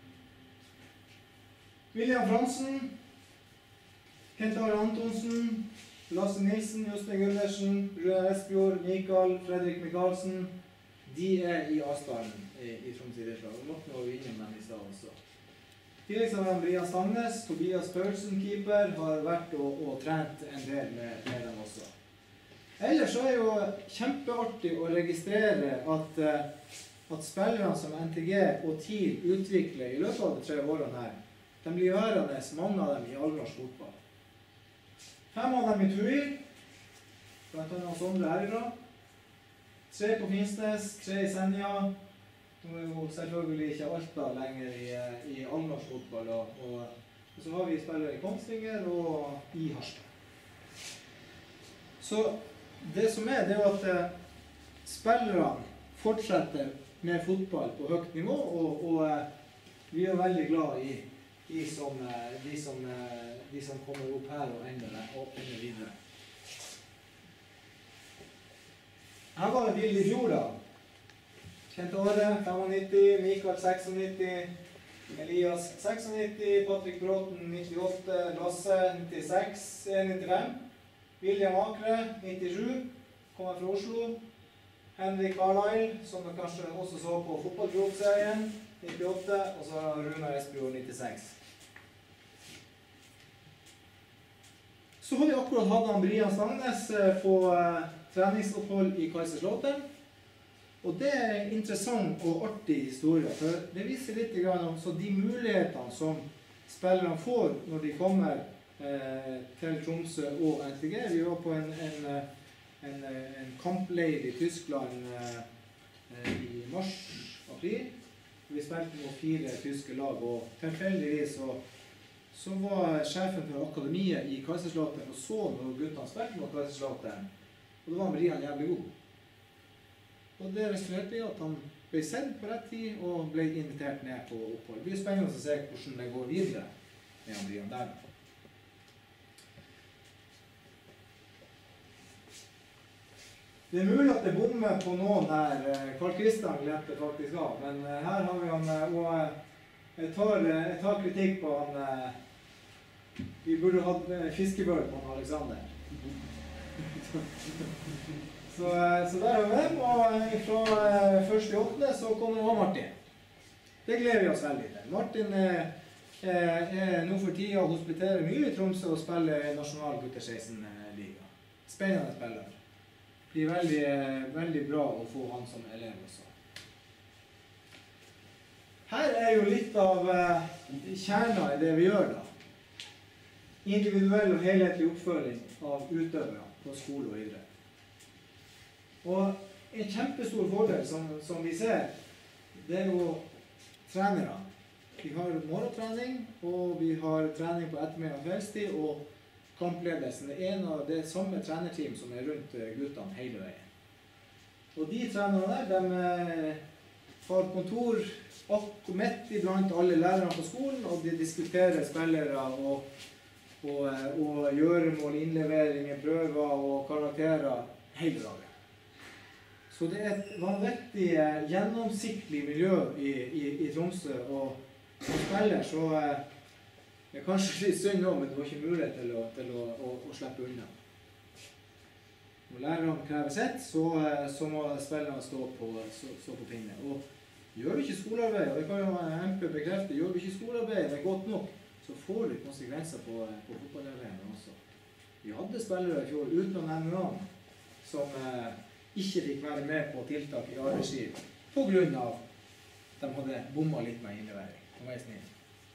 William Fransen, Kent Are Antonsen, Lasse Nilsen, Jostein Gundersen, Rune Espejord, Mikael, Fredrik Michaelsen, de i avstanden i Troms idrettslag. Og nok nå innom dem i stedet også. Tidligere har Brian Stangnes, Tobias Paulsen, keeper, har vært og trent en del med dem også. Ellers så jo kjempeartig å registrere at spillerne som NTG og TIL utvikler i løpet av de 3 årene her, de blir værende, mange av dem i allnorsk fotball. 5 av dem i TUI, blant annet Sondre herfra. 3 på Finnsnes, 3 i Senja. Nå jo selvfølgelig ikke Alta lenger i allnorsk fotball, og så har vi spillere i Kongsvinger og i Harstad. Så det som det jo at spillerne fortsetter med fotball på høyt nivå, og vi veldig glad i de som kommer opp her og ender videre. Her var det Willy Fjord da. Kent Are, 95, Mikael 96, Elias 96, Patrick Bråten 98, Lasse 96, 95, William Akre 97, kommer fra Oslo, Henrik Carlisle, som dere kanskje også så på fotballgrovserien, 98, og så Rune Espejord 96. Så har vi akkurat hatt Brian Stangnes på treningsopphold i Kaiserslautern. Og det en interessant og artig historie, for det viser litt om de mulighetene som spillerne får når de kommer til Tromsø og NTG. Vi var på en kampleir i Tyskland i mars-april. Vi spilte mot 4 tyske lag, og tilfeldigvis så var sjefen for akademiet i Kaiserslautern og så når guttene spilte mot Kaiserslautern, og da var Brian jævlig god. Og det resulterte i at han ble sett på rett tid og ble invitert ned på opphold. Det blir spennende å se hvordan det går videre med Brian der. Det mulig at det bommer på noen her. Carl Christian glemte faktisk av, men her har vi han, og jeg tar kritikk på han. Vi burde hatt fiskebøl på han Alexander. Så der har vi dem, og fra 1.8. så kommer også Martin. Det gleder vi oss veldig til. Martin nå for tiden og hospiterer mye i Tromsø og spiller nasjonal gutter 16-liga. Spennende spiller. Det blir veldig bra å få han som elev også. Her jo litt av kjernen i det vi gjør da. Individuell og helhetlig oppfølging av utøvere på skole og idrett. Og en kjempestor fordel som vi ser, det jo trenere. Vi har morgentrening, og vi har trening på ettermiddag og kveldstid, og kampledelsen en av det samme trenerteam som rundt guttene hele veien. Og de trenerne der, de har kontor midt iblant alle lærerne på skolen, og de diskuterer spillere og gjøremål, innleveringer, prøver og karakterer hele dagen. Så det et vanvittig gjennomsiktlig miljø i Tromsø, og spiller så kanskje litt synd nå, men det var ikke mulighet til å slippe unna. Når lærerne krever sitt, så må spillerne stå på pinne. Og gjør du ikke skolearbeid, og det kan jo MP bekrefte, gjør du ikke skolearbeid godt nok, så får du konsekvenser på fotballarbeidene også. Vi hadde spillere i fjor uten å nevne navn, som ikke fikk være med på tiltak i arbeidsliv, på grunn av at de hadde bommet litt med innlevering. Det var snill.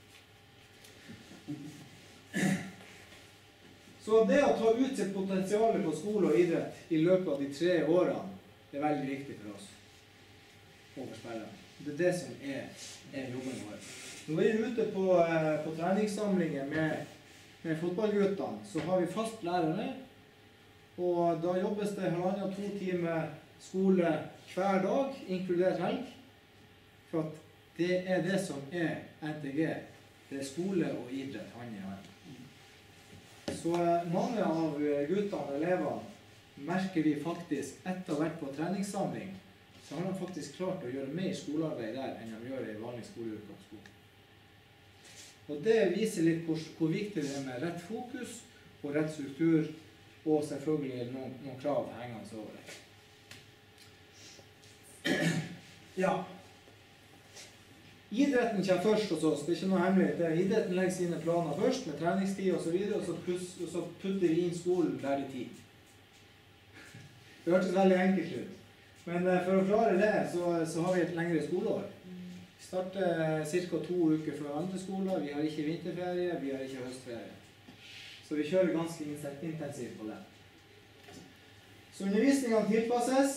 Så det å ta ut sitt potensial på skole og idrett i løpet av de 3 årene, det veldig viktig for oss og for spillerne. Det det som jobben vår. Når vi ute på treningssamlinger med fotballguttene, så har vi fast lærere, og da jobbes det 1,5–2 timer skole hver dag, inkludert helg, for at det det som NTG, det skole og idrett handler om. Så mange av guttene og elevene merker vi faktisk etter å ha vært på treningssamling, så har de faktisk klart å gjøre mer skolearbeid der enn de gjør i vanlig skoleuke på skolen. Og det viser litt hvor viktig det er med rett fokus og rett struktur, og selvfølgelig noen krav hengende over det. Ja. Idretten kommer først hos oss, det er ikke noe hemmelig. Idretten legger sine planer først, med treningstid og så videre, og så putter vi inn skolen der i tid. Det hørtes veldig enkelt ut. Men for å klare det, så har vi et lengre skoleår. Vi starter ca. 2 uker før andre skoler, vi har ikke vinterferie, vi har ikke høstferie. Så vi kjører ganske intensivt på det. Så undervisningen tilpasses.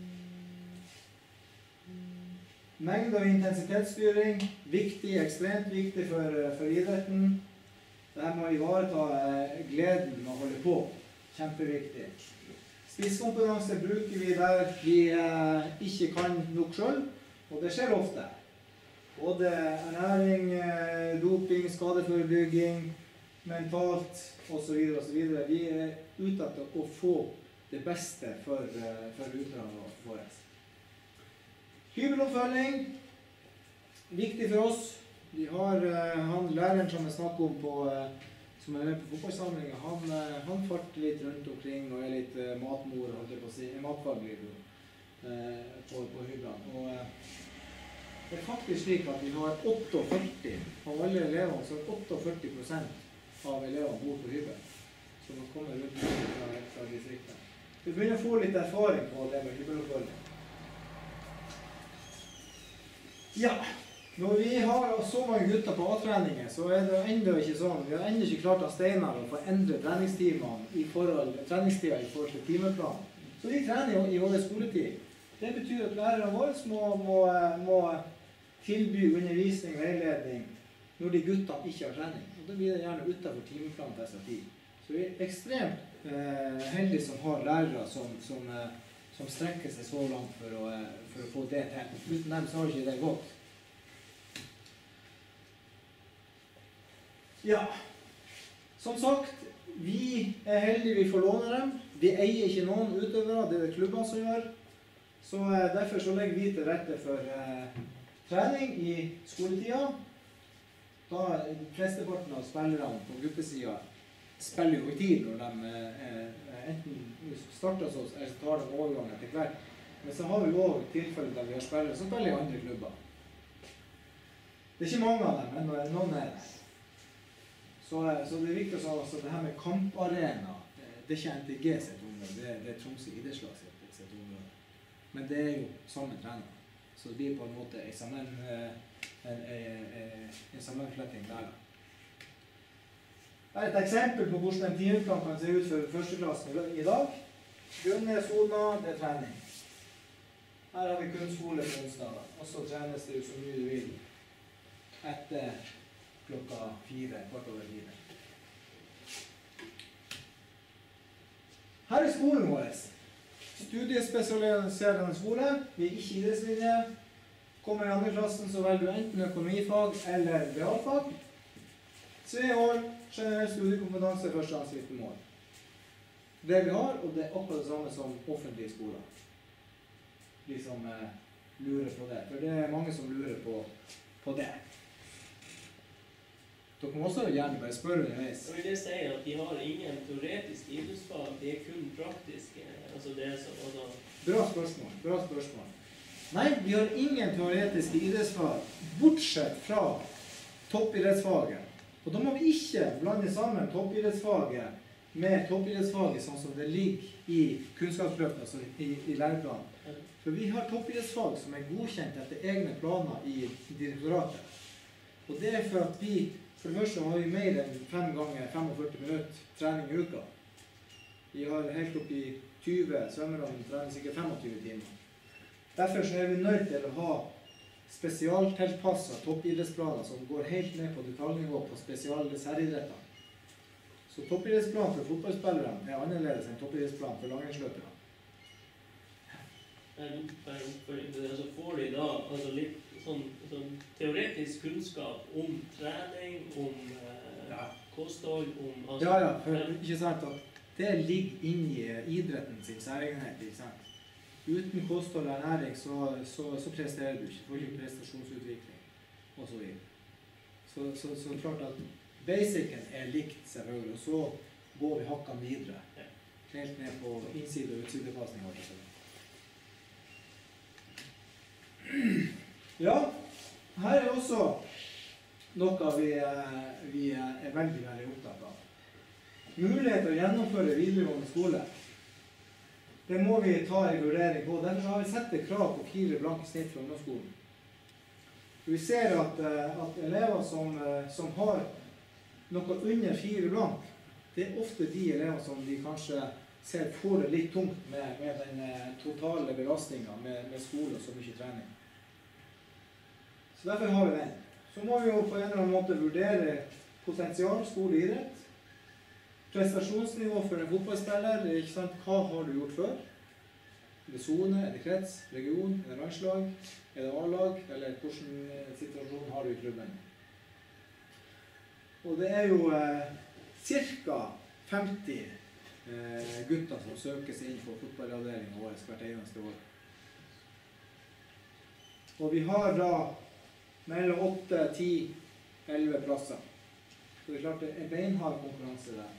Mengde og intensitetsstyring, viktig, ekstremt viktig for idretten. Dette må ivareta gleden med å holde på. Kjempeviktig. Spisskompetanse bruker vi der vi ikke kan nok selv, og det skjer ofte. Både ernæring, doping, skadeforebygging, mentalt osv. Vi ute etter å få det beste for utøverne våre. Hybeloppfølging, viktig for oss. Vi har han læreren som jeg snakker om som er med på fotballsamlingen, han farter litt rundt omkring og er litt matmor, holdt jeg på å si, matfaglig på hybelen. Og det er faktisk slik at vi har 48 av alle elevene, så 48% av elevene bor på hybel, som har kommet rundt fra distriktet. Vi begynner å få litt erfaring på det med hybeloppfølging. Ja, når vi har så mange gutter på A-treninger, så er det enda ikke sånn. Vi har enda ikke klart av Steinar å få endre treningstida i forhold til timeplanen. Så vi trener jo i vår skoletid. Det betyr at lærerne våre må tilby undervisning og veiledning når de guttene ikke har trening. Og da blir det gjerne utenfor timeplanen til SFI. Så vi er ekstremt heldige som har lærere som strekker seg så langt for å få det til. Uten dem så har ikke det gått. Ja, som sagt, vi er heldige vi får låne dem. Vi eier ikke noen utøvere, det er det klubbene som gjør. Så derfor så legger vi til rette for trening i skoletida. Da flesteparten av spillerne på gruppesiden spiller jo i tid når de enten starter hos oss, eller så tar de overgang etter hvert. Men så har vi også tilfeller der vi har spillere som spiller i andre klubber. Det er ikke mange av dem, men noen er det. Så det er viktig å si at det her med kamparena, det er ikke NTG sitt område, det er Tromsø idrettslag sitt område. Men det er jo samme trener. Så det blir på en måte en sammenfletting der. Det er et eksempel på hvordan en timeplan kan se ut for førsteklassen i dag. Grunne sona, det er trening. Her har vi kun skole på onsdager, og så trenes det jo så mye du vil etter klokka 4, kvart over 4. Her er skolen vår. Studiespesialiserende skole. Vi er ikke idrettslinje. Kommer i andre klassen så velger du enten økonomifag eller realfag. 3 år, generell studiekompetanse, førstehandsvittig mål. Det vi har, og det er akkurat det samme som offentlige skoler. De som lurer på det, for det er mange som lurer på det. Dere må også gjerne bare spørre underveis. Jeg vil det si at de har ingen teoretiske idrettsfag, de er kun praktiske. Altså det er så, Bra spørsmål. Nei, vi har ingen teoretiske idrettsfag, bortsett fra toppidrettsfaget. Og da må vi ikke blande sammen toppidrettsfaget med toppidrettsfaget sånn som det ligger i kunnskapsløpet, altså i læreplanen. For vi har toppidrettsfag som er godkjent etter egne planer i direktoratet. Og det er for at for det første har vi mer enn 5 ganger 45 minutter trening i uka. Vi har helt opp i 20, svømmerne trener sikkert 25 timer. Derfor så er vi nødt til å ha spesialtilpasset toppidrettsplaner som går helt ned på detaljnivå på særidretter. Så toppidrettsplan for fotballspillere er annerledes enn toppidrettsplan for langrennsløpere. Så får de da litt sånn teoretisk kunnskap om trening, om kosthold, om... Ja, for ikke sant at det ligger inni idretten sin særegenhet, ikke sant? Uten kosthold og ernæring så presterer du ikke, får ikke prestasjonsutvikling, og så videre. Så klart at basicen likt selvfølgelig, og så går vi hakkene videre, helt ned på innside- og utsidepasning. Ja, her også noe vi veldig, veldig opptatt av. Mulighet til å gjennomføre videregående skole. Det må vi ta i vurdering på. Derfor har vi sett et krav på 4 blanke snitt fra ungdomsskolen. Vi ser at elever som har noe under 4 blank, det ofte de elever som de kanskje ser får det litt tungt med den totale belastningen med skole og så mye trening. Så derfor har vi den. Så må vi jo på en eller annen måte vurdere potensial, skole og idrett. Prestasjonsnivå for en fotballspiller, ikke sant? Hva har du gjort før? Er det zone, er det krets, region, er det landslag, er det A-lag, eller hvilken situasjon har du i klubben? Og det jo cirka 50 gutter som søker seg inn på fotballavdelingen vår hvert eneste år. Og vi har da mellom 8, 10, 11 plasser. Så det klart det beinhard konkurranse der.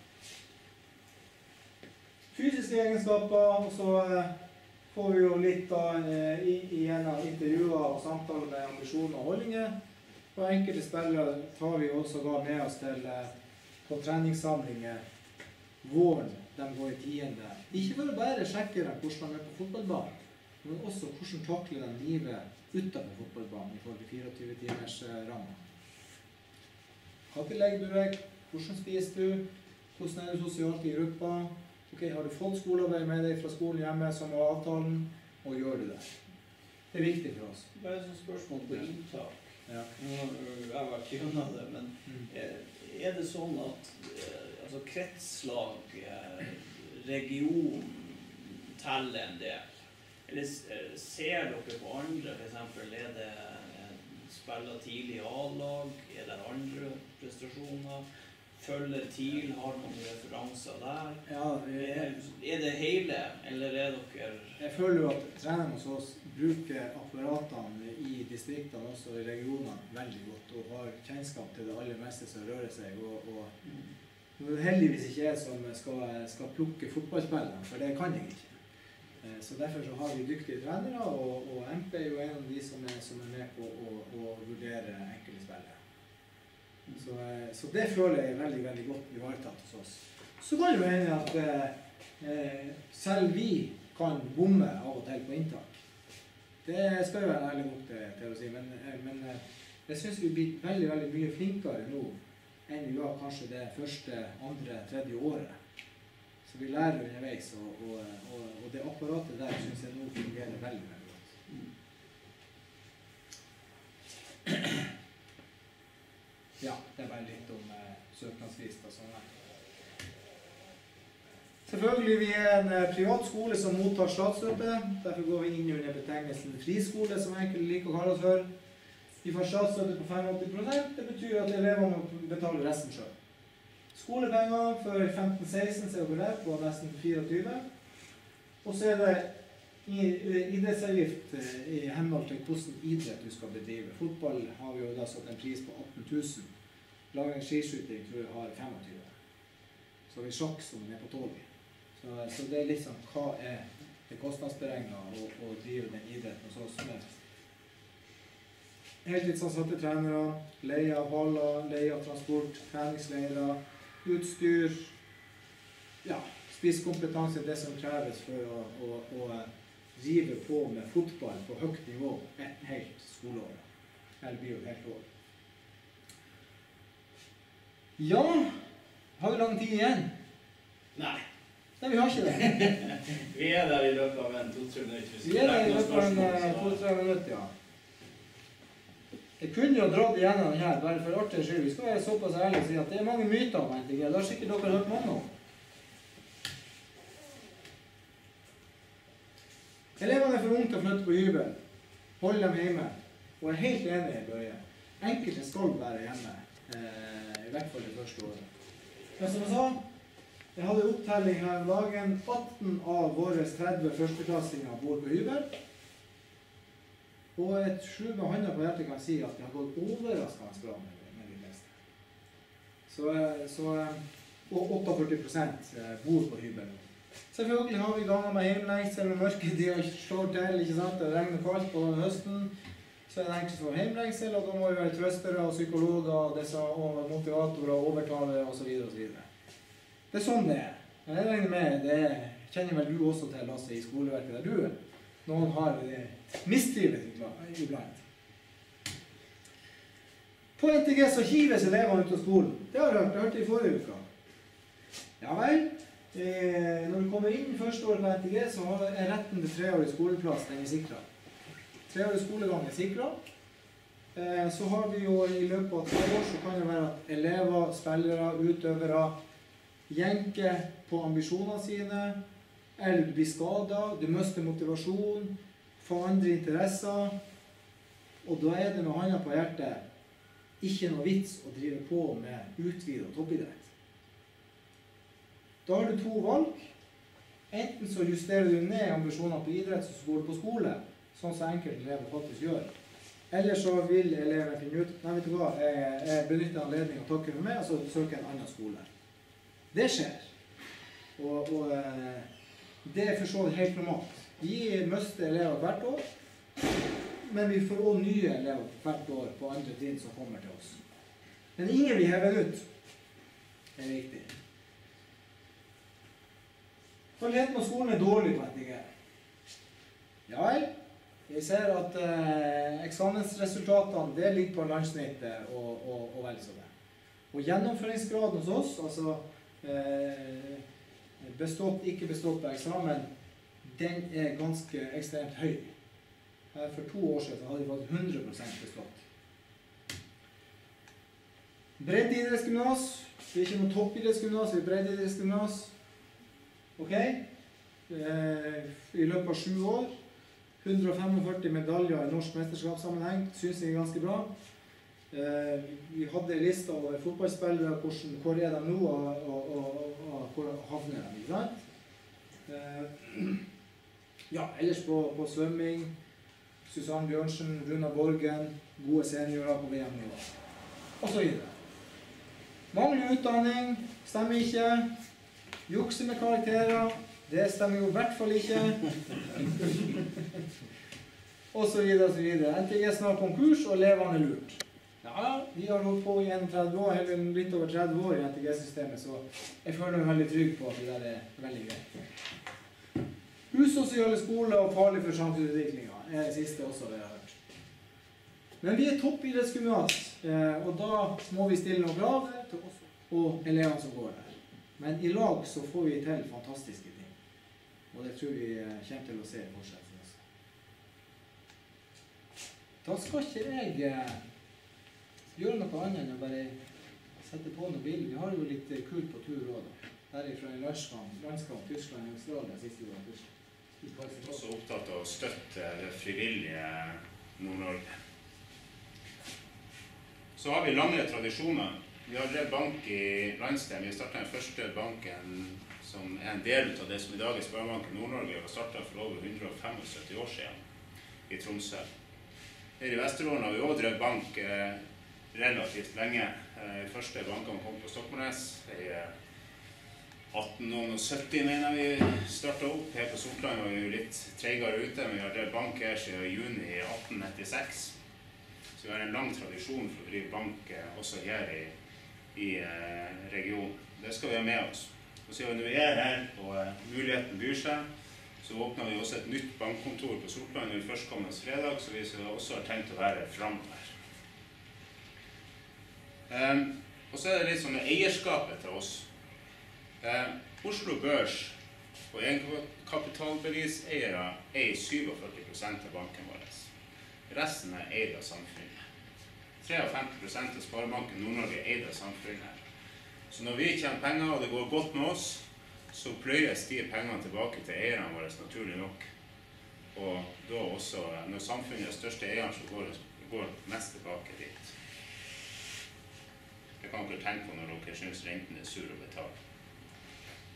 Fysiske egenskaper, og så får vi jo litt igjen av intervjuer og samtaler med ambisjoner og holdninger. Og enkelte spillere tar vi også med oss til på treningssamlinger våren, de går i 10. Ikke for å bare sjekke dem hvordan de på fotballbanen, men også hvordan takler de livet utenfor fotballbanen i forhold til 24 timers rammer. Hva legger du deg? Hvordan spiser du? Hvordan du sosialt i gruppa? Ok, har du fått skolearbeid med deg fra skolen hjemme som var avtalen, og gjør du det? Det viktig for oss. Bare et spørsmål på inntak. Ja. Jeg har vært gjennom det, men det sånn at altså kretslag, region teller en del? Eller ser dere på andre, for eksempel, det spiller tidlig A-lag, det andre prestasjoner? Følger TIL, har noen referanser der? Ja, det hele, eller dere... Jeg føler jo at trenerne hos oss bruker apparatene i distriktene, også i regionene, veldig godt, og har kjennskap til det aller meste som rører seg, og det heldigvis ikke jeg som skal plukke fotballspillere, for det kan jeg ikke. Så derfor så har vi dyktige trenere, og MP jo en av de som med på å vurdere enkelte spillere. Så det føler jeg veldig, veldig godt ivaretatt hos oss. Så kan det jo hende at selv vi kan bomme av og til på inntak. Det skal jo være ærlig nok til å si, men jeg synes vi blir veldig, veldig mye flinkere nå enn vi var kanskje det første, andre, tredje året. Så vi lærer underveis, og det apparatet der synes jeg nå fungerer veldig, veldig godt. Ja, det bare litt om søknadsfrist og sånn. Selvfølgelig, vi en privat skole som mottar statsstøtte. Derfor går vi inn under betegnelsen friskole, som enkelte liker å kalle oss for. Vi får statsstøtte på 85%. Det betyr at elevene må betale resten selv. Skolepenger for 15-16 så går det på nesten 24. Og så det idrettsavgift i henhold til hvordan idrett du skal bedrive. Fotball har vi jo da satt en pris på 18 000. Lager skiskyting tror jeg har 25. Så har vi sjakk som på 12. Så det litt sånn, hva det kostnadsberegnet å drive den idretten hos oss med. Heltidsansatte trenere, leie av baller, leie av transport, treningsleirer, utstyr, ja, spisskompetanse, det som kreves for å drive på med fotball på høyt nivå et helt skoleår. Eller blir jo et helt år. Ja, har vi lang tid igjen? Nei. Nei, vi har ikke det. Vi der i løpet av en 2-3 minutter. Vi der i løpet av en 2-3 minutter, ja. Jeg kunne jo dratt igjennom den her, bare for artig skyld. Vi skal være såpass ærlig og si at det mange myter om NTG. Det har sikkert dere hørt mange om. Elevene for unge til å flytte på hybel. Hold dem hjemme. Og helt enig i Børje. Enkelte skal være hjemme. I hvert fall det første året. Men som jeg sa, Jeg hadde opptelling her om dagen. 18 av våre 30 førsteklassinger bor på hybel. Og jeg tror med hånda på hjertet kan si at det har gått overraskende bra med de fleste. Og 48% bor på hybel. Selvfølgelig har vi ganger med hjemlengsel og mørketid og slår til, ikke sant? Det regner kaldt på høsten. Så det enkelte som har hjemlengsel, og da må vi være trøstere og psykologer og motivatorer og overtalere og så videre og så videre. Det er sånn det er. Men jeg regner med, det kjenner vel du også til, Lasse, i skoleverket der du er. Noen har mistrivet iblant. På NTG så hives elevene ut av skolen. Det har jeg hørt i forrige uka. Ja vel, når du kommer inn første år på NTG, så er retten til 3-årig skoleplass, den er sikret. 3-årig skolegang er sikret. Så har vi jo i løpet av 3 år, så kan det være at elever, spillere, utøvere, jenker på ambisjonene sine, eller du blir skadet, du mister motivasjon, får andre interesser, og da er det med hånda på hjertet ikke noe vits å drive på med utvidet toppidrett. Da har du 2 valg. Enten så justerer du ned ambisjonene på idrett, så går du på skole, sånn som enkelte elever faktisk gjør. Eller så vil eleven finne ut, nei vet du hva, jeg benytter anledningen å takke for meg, og så søker en annen skole. Det skjer. Og det er for så vidt helt normalt. Vi mister elever hvert år, men vi får også nye elever hvert år på andre trinn som kommer til oss. Men ingen blir hevet ut. Det er viktig. Kvaliteten på skolen er dårlig på NTG. Ja vel, jeg ser at eksamensresultatene det ligger på landsnittet og vel så det. Og gjennomføringsgraden hos oss, altså bestått, ikke bestått på eksamen, den er ganske ekstremt høy. Her for 2 år siden hadde vi fått 100% bestått. Breddeidrettsgymnas, det er ikke noe toppidrettsgymnas, vi er breddeidrettsgymnas. Ok? I løpet av 7 år, 145 medaljer i norsk mesterskapssammenheng, synes jeg er ganske bra. Vi hadde en liste over fotballspillere, hvor er de nå, og hvor havner de, ikke sant? Ja, ellers på svømming, Susanne Bjørnsen, Runa Borgen, gode seniorer på VM-nivå, og så videre. Mangler utdanning, stemmer ikke. Jukse med karakterer, det stemmer jo i hvert fall ikke. Og så videre, og så videre. NTG er snart konkurs, og elevene er lurt. Ja, vi har holdt på i 31 år, eller litt over 30 år i NTG-systemet, så jeg føler meg veldig trygg på at det der er veldig greit. Usosiale skoler og farlig for samfunnsutviklingen er det siste også vi har hørt. Men vi er toppidrettsgymnas, og da må vi stille noen krav til oss og elevene som går der. Men i lag så får vi til fantastiske ting, og det tror vi kommer til å se i fortsettelsen også. Da skal ikke jeg gjøre noe annet enn å bare sette på noen bilder. Vi har jo litt kult på tur også. Derifra i landskamp, Tyskland og Australia siste gang. Vi er også opptatt av å støtte det frivillige Nord-Norge. Så har vi lange tradisjoner. Vi har drevet bank i landsdelen. Vi startet den første banken som er en del av det som i dag er Sparebanken Nord-Norge, og startet for over 175 år siden i Tromsø. Her i Vesterålen har vi også drevet bank relativt lenge. De første bankene kom på Stokmarknes i 1870, mener vi startet opp. Her på Sortland var vi jo litt tregere ute, men vi har drevet bank her siden juni 1896. Så vi har en lang tradisjon for å drive bank også her i regionen. Det skal vi ha med oss. Og siden vi er her og muligheten byr seg, så åpner vi også et nytt bankkontor på Sortland i førstkommende fredag, så vi også har tenkt å være fremover. Og så er det litt sånn eierskapet til oss. Oslo Børs og egenkapitalbeviseiere eier 47% av banken vår. Resten er eid av samfunnet. 53% av Sparebanken Nord-Norge er eid av samfunnet. Så når vi tjener penger og det går godt med oss, så pløyes de pengene tilbake til eierne våre, naturlig nok. Og da også, når samfunnet er største eieren, så går mest tilbake dit. Det kan dere tenke på når dere synes renten er sur å betale.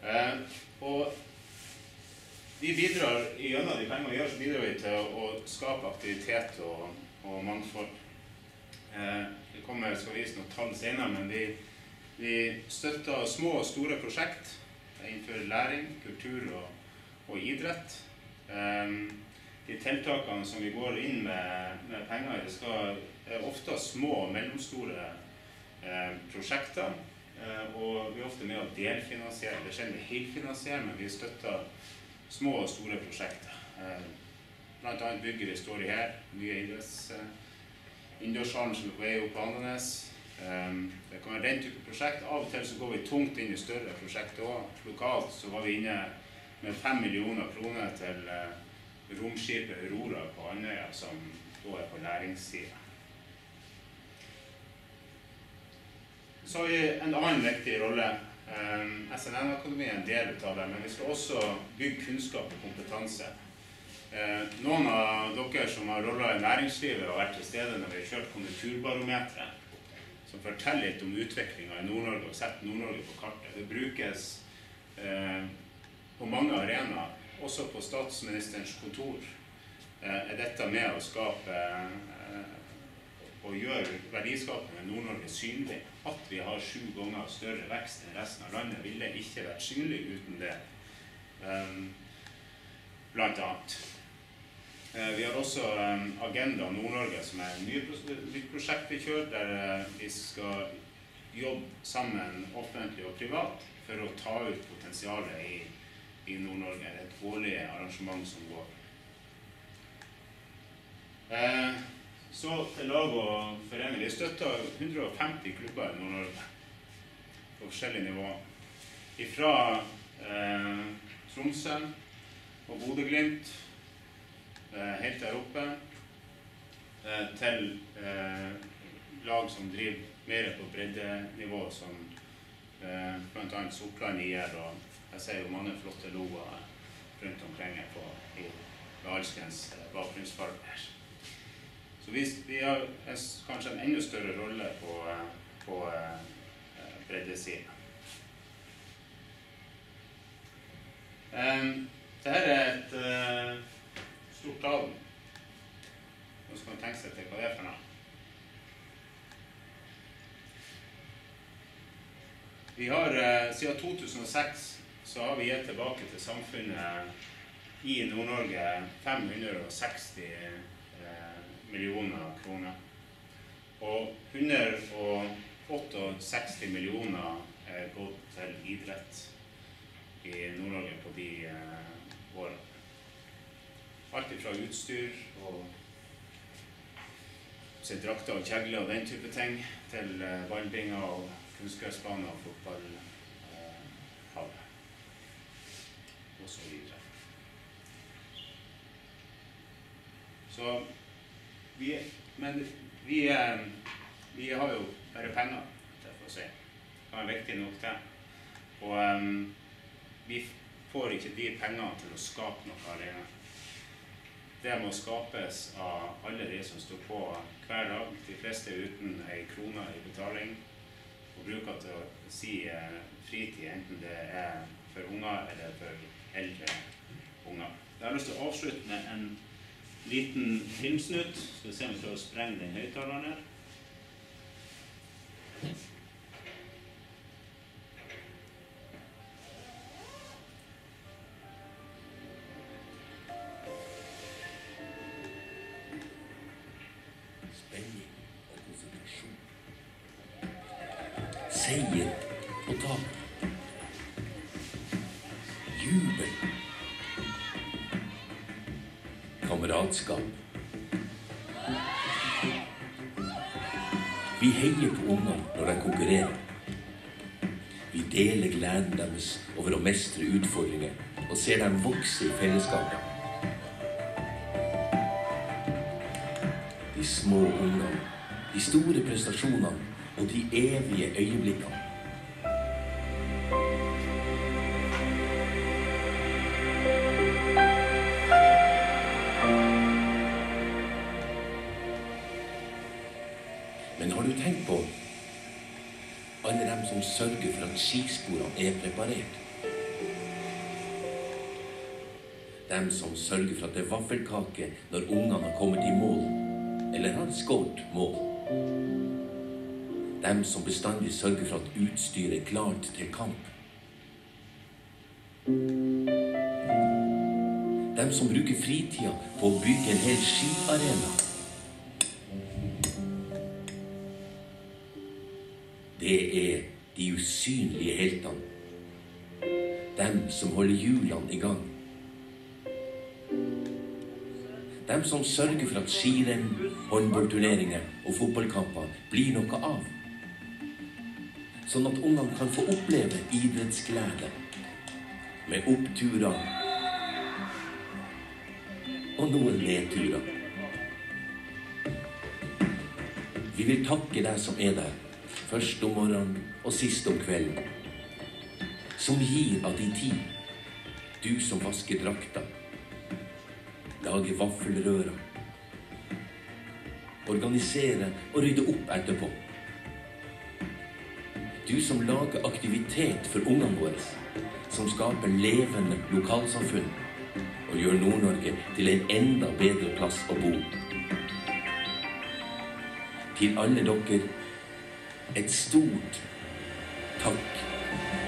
Og vi bidrar, gjennom de pengene vi gjør, så bidrar vi til å skape aktivitet og mangfold. Vi skal vise noen tall senere, men vi støtter små og store prosjekt innenfor læring, kultur og idrett. De tiltakene som vi går inn med penger i, er ofte små og mellomstore prosjekter, og vi er ofte med å delfinansiere. Det skjer med helfinansiere, men vi støtter små og store prosjekter. Blant annet bygger vi står i her, nye innendørshallen som er på vei opp på Andenes. Det kan være den type prosjekt. Av og til så går vi tungt inn i større prosjekter også. Lokalt så var vi inne med 5 millioner kroner til romskipet Aurora på Andøya, som da er på læringssiden. Så har vi en annen viktig rolle. SNN-akademi er en del av det, men vi skal også bygge kunnskap og kompetanse. Noen av dere som har roller i næringslivet har vært til stede når vi har kjørt konjunkturbarometeret, som forteller litt om utviklingen i Nord-Norge og setter Nord-Norge på kartet. Det brukes på mange arenaer, også på statsministerens kontor. Er dette med å skape og gjøre verdiskapingen i Nord-Norge synlig? At vi har 7 ganger større vekst enn resten av landet ville ikke vært synlig uten det, blant annet. Vi har også Agenda Nord-Norge, som er et nytt prosjekt vi kjører, der vi skal jobbe sammen offentlig og privat for å ta ut potensialet i Nord-Norge. Det er et årlig arrangement som går. Så til lag og forening. Vi støtter 150 klubber i Nord-Norge på forskjellige nivåer. Fra Tromsø og Bodø-Glimt, helt der oppe, til lag som driver mer på breddenivå, som blant annet Sortland IR, og jeg ser jo mange flotte logoer rundt omkring i alskens bakgrunnsfarger. Så vi har kanskje en enda større rolle på breddesiden. Dette er et stort tall. Nå skal man tenke seg til hva det er for noe. Vi har, siden 2006, så har vi gitt tilbake til samfunnet i Nord-Norge 560 millioner kroner. Og 168 millioner er gått til idrett i Nord-Norge på de årene. Alt fra utstyr og drakter og kjegler og den type ting, til ballbinger og kunstgressbaner og fotballhaller. Og så videre. Så vi har jo bare penger, for å si. Det er viktig nok det. Og vi får ikke de pengene til å skape noe alene. Det må skapes av alle de som står på hver dag, de fleste uten en krone i betaling, og bruker til å si fritid, enten det er for unger eller for eldre unger. Jeg har lyst til å avslutte med en liten filmsnutt. Skal vi se om vi prøver å sprenge den høyttaleren her. Spenning og konsentrasjon. Seier og tap. Jubel. Kameratskap. Vi heier på ungene når de konkurrerer. Vi deler gleden deres over å mestre utfordringer og ser dem vokse i fellesskapet. De små ungene, de store prestasjonene og de evige øyeblikkene. Men har du tenkt på alle dem som sørger for at skisporene er preparert? Dem som sørger for at det er vaffelkake når ungene har kommet i mål, eller har skåret mål. Dem som bestandig sørger for at utstyret er klart til kamp. Dem som bruker fritida på å bygge en hel skiarena. Det er de usynlige heltene. Dem som holder hjulene i gang. Dem som sørger for at skirenn, håndballturneringer og fotballkamper blir noe av. Sånn at ungene kan få oppleve idrettsglede med oppturer og noen nedturer. Vi vil takke deg som er der, først om morgenen og sist om kvelden. Som gir av din tid, du som vasker drakta, lager vaffelrører, organiserer og rydder opp etterpå. Du som lager aktivitet for ungene våre, som skaper levende lokalsamfunn og gjør Nord-Norge til en enda bedre plass å bo. Til alle dere, et stort takk.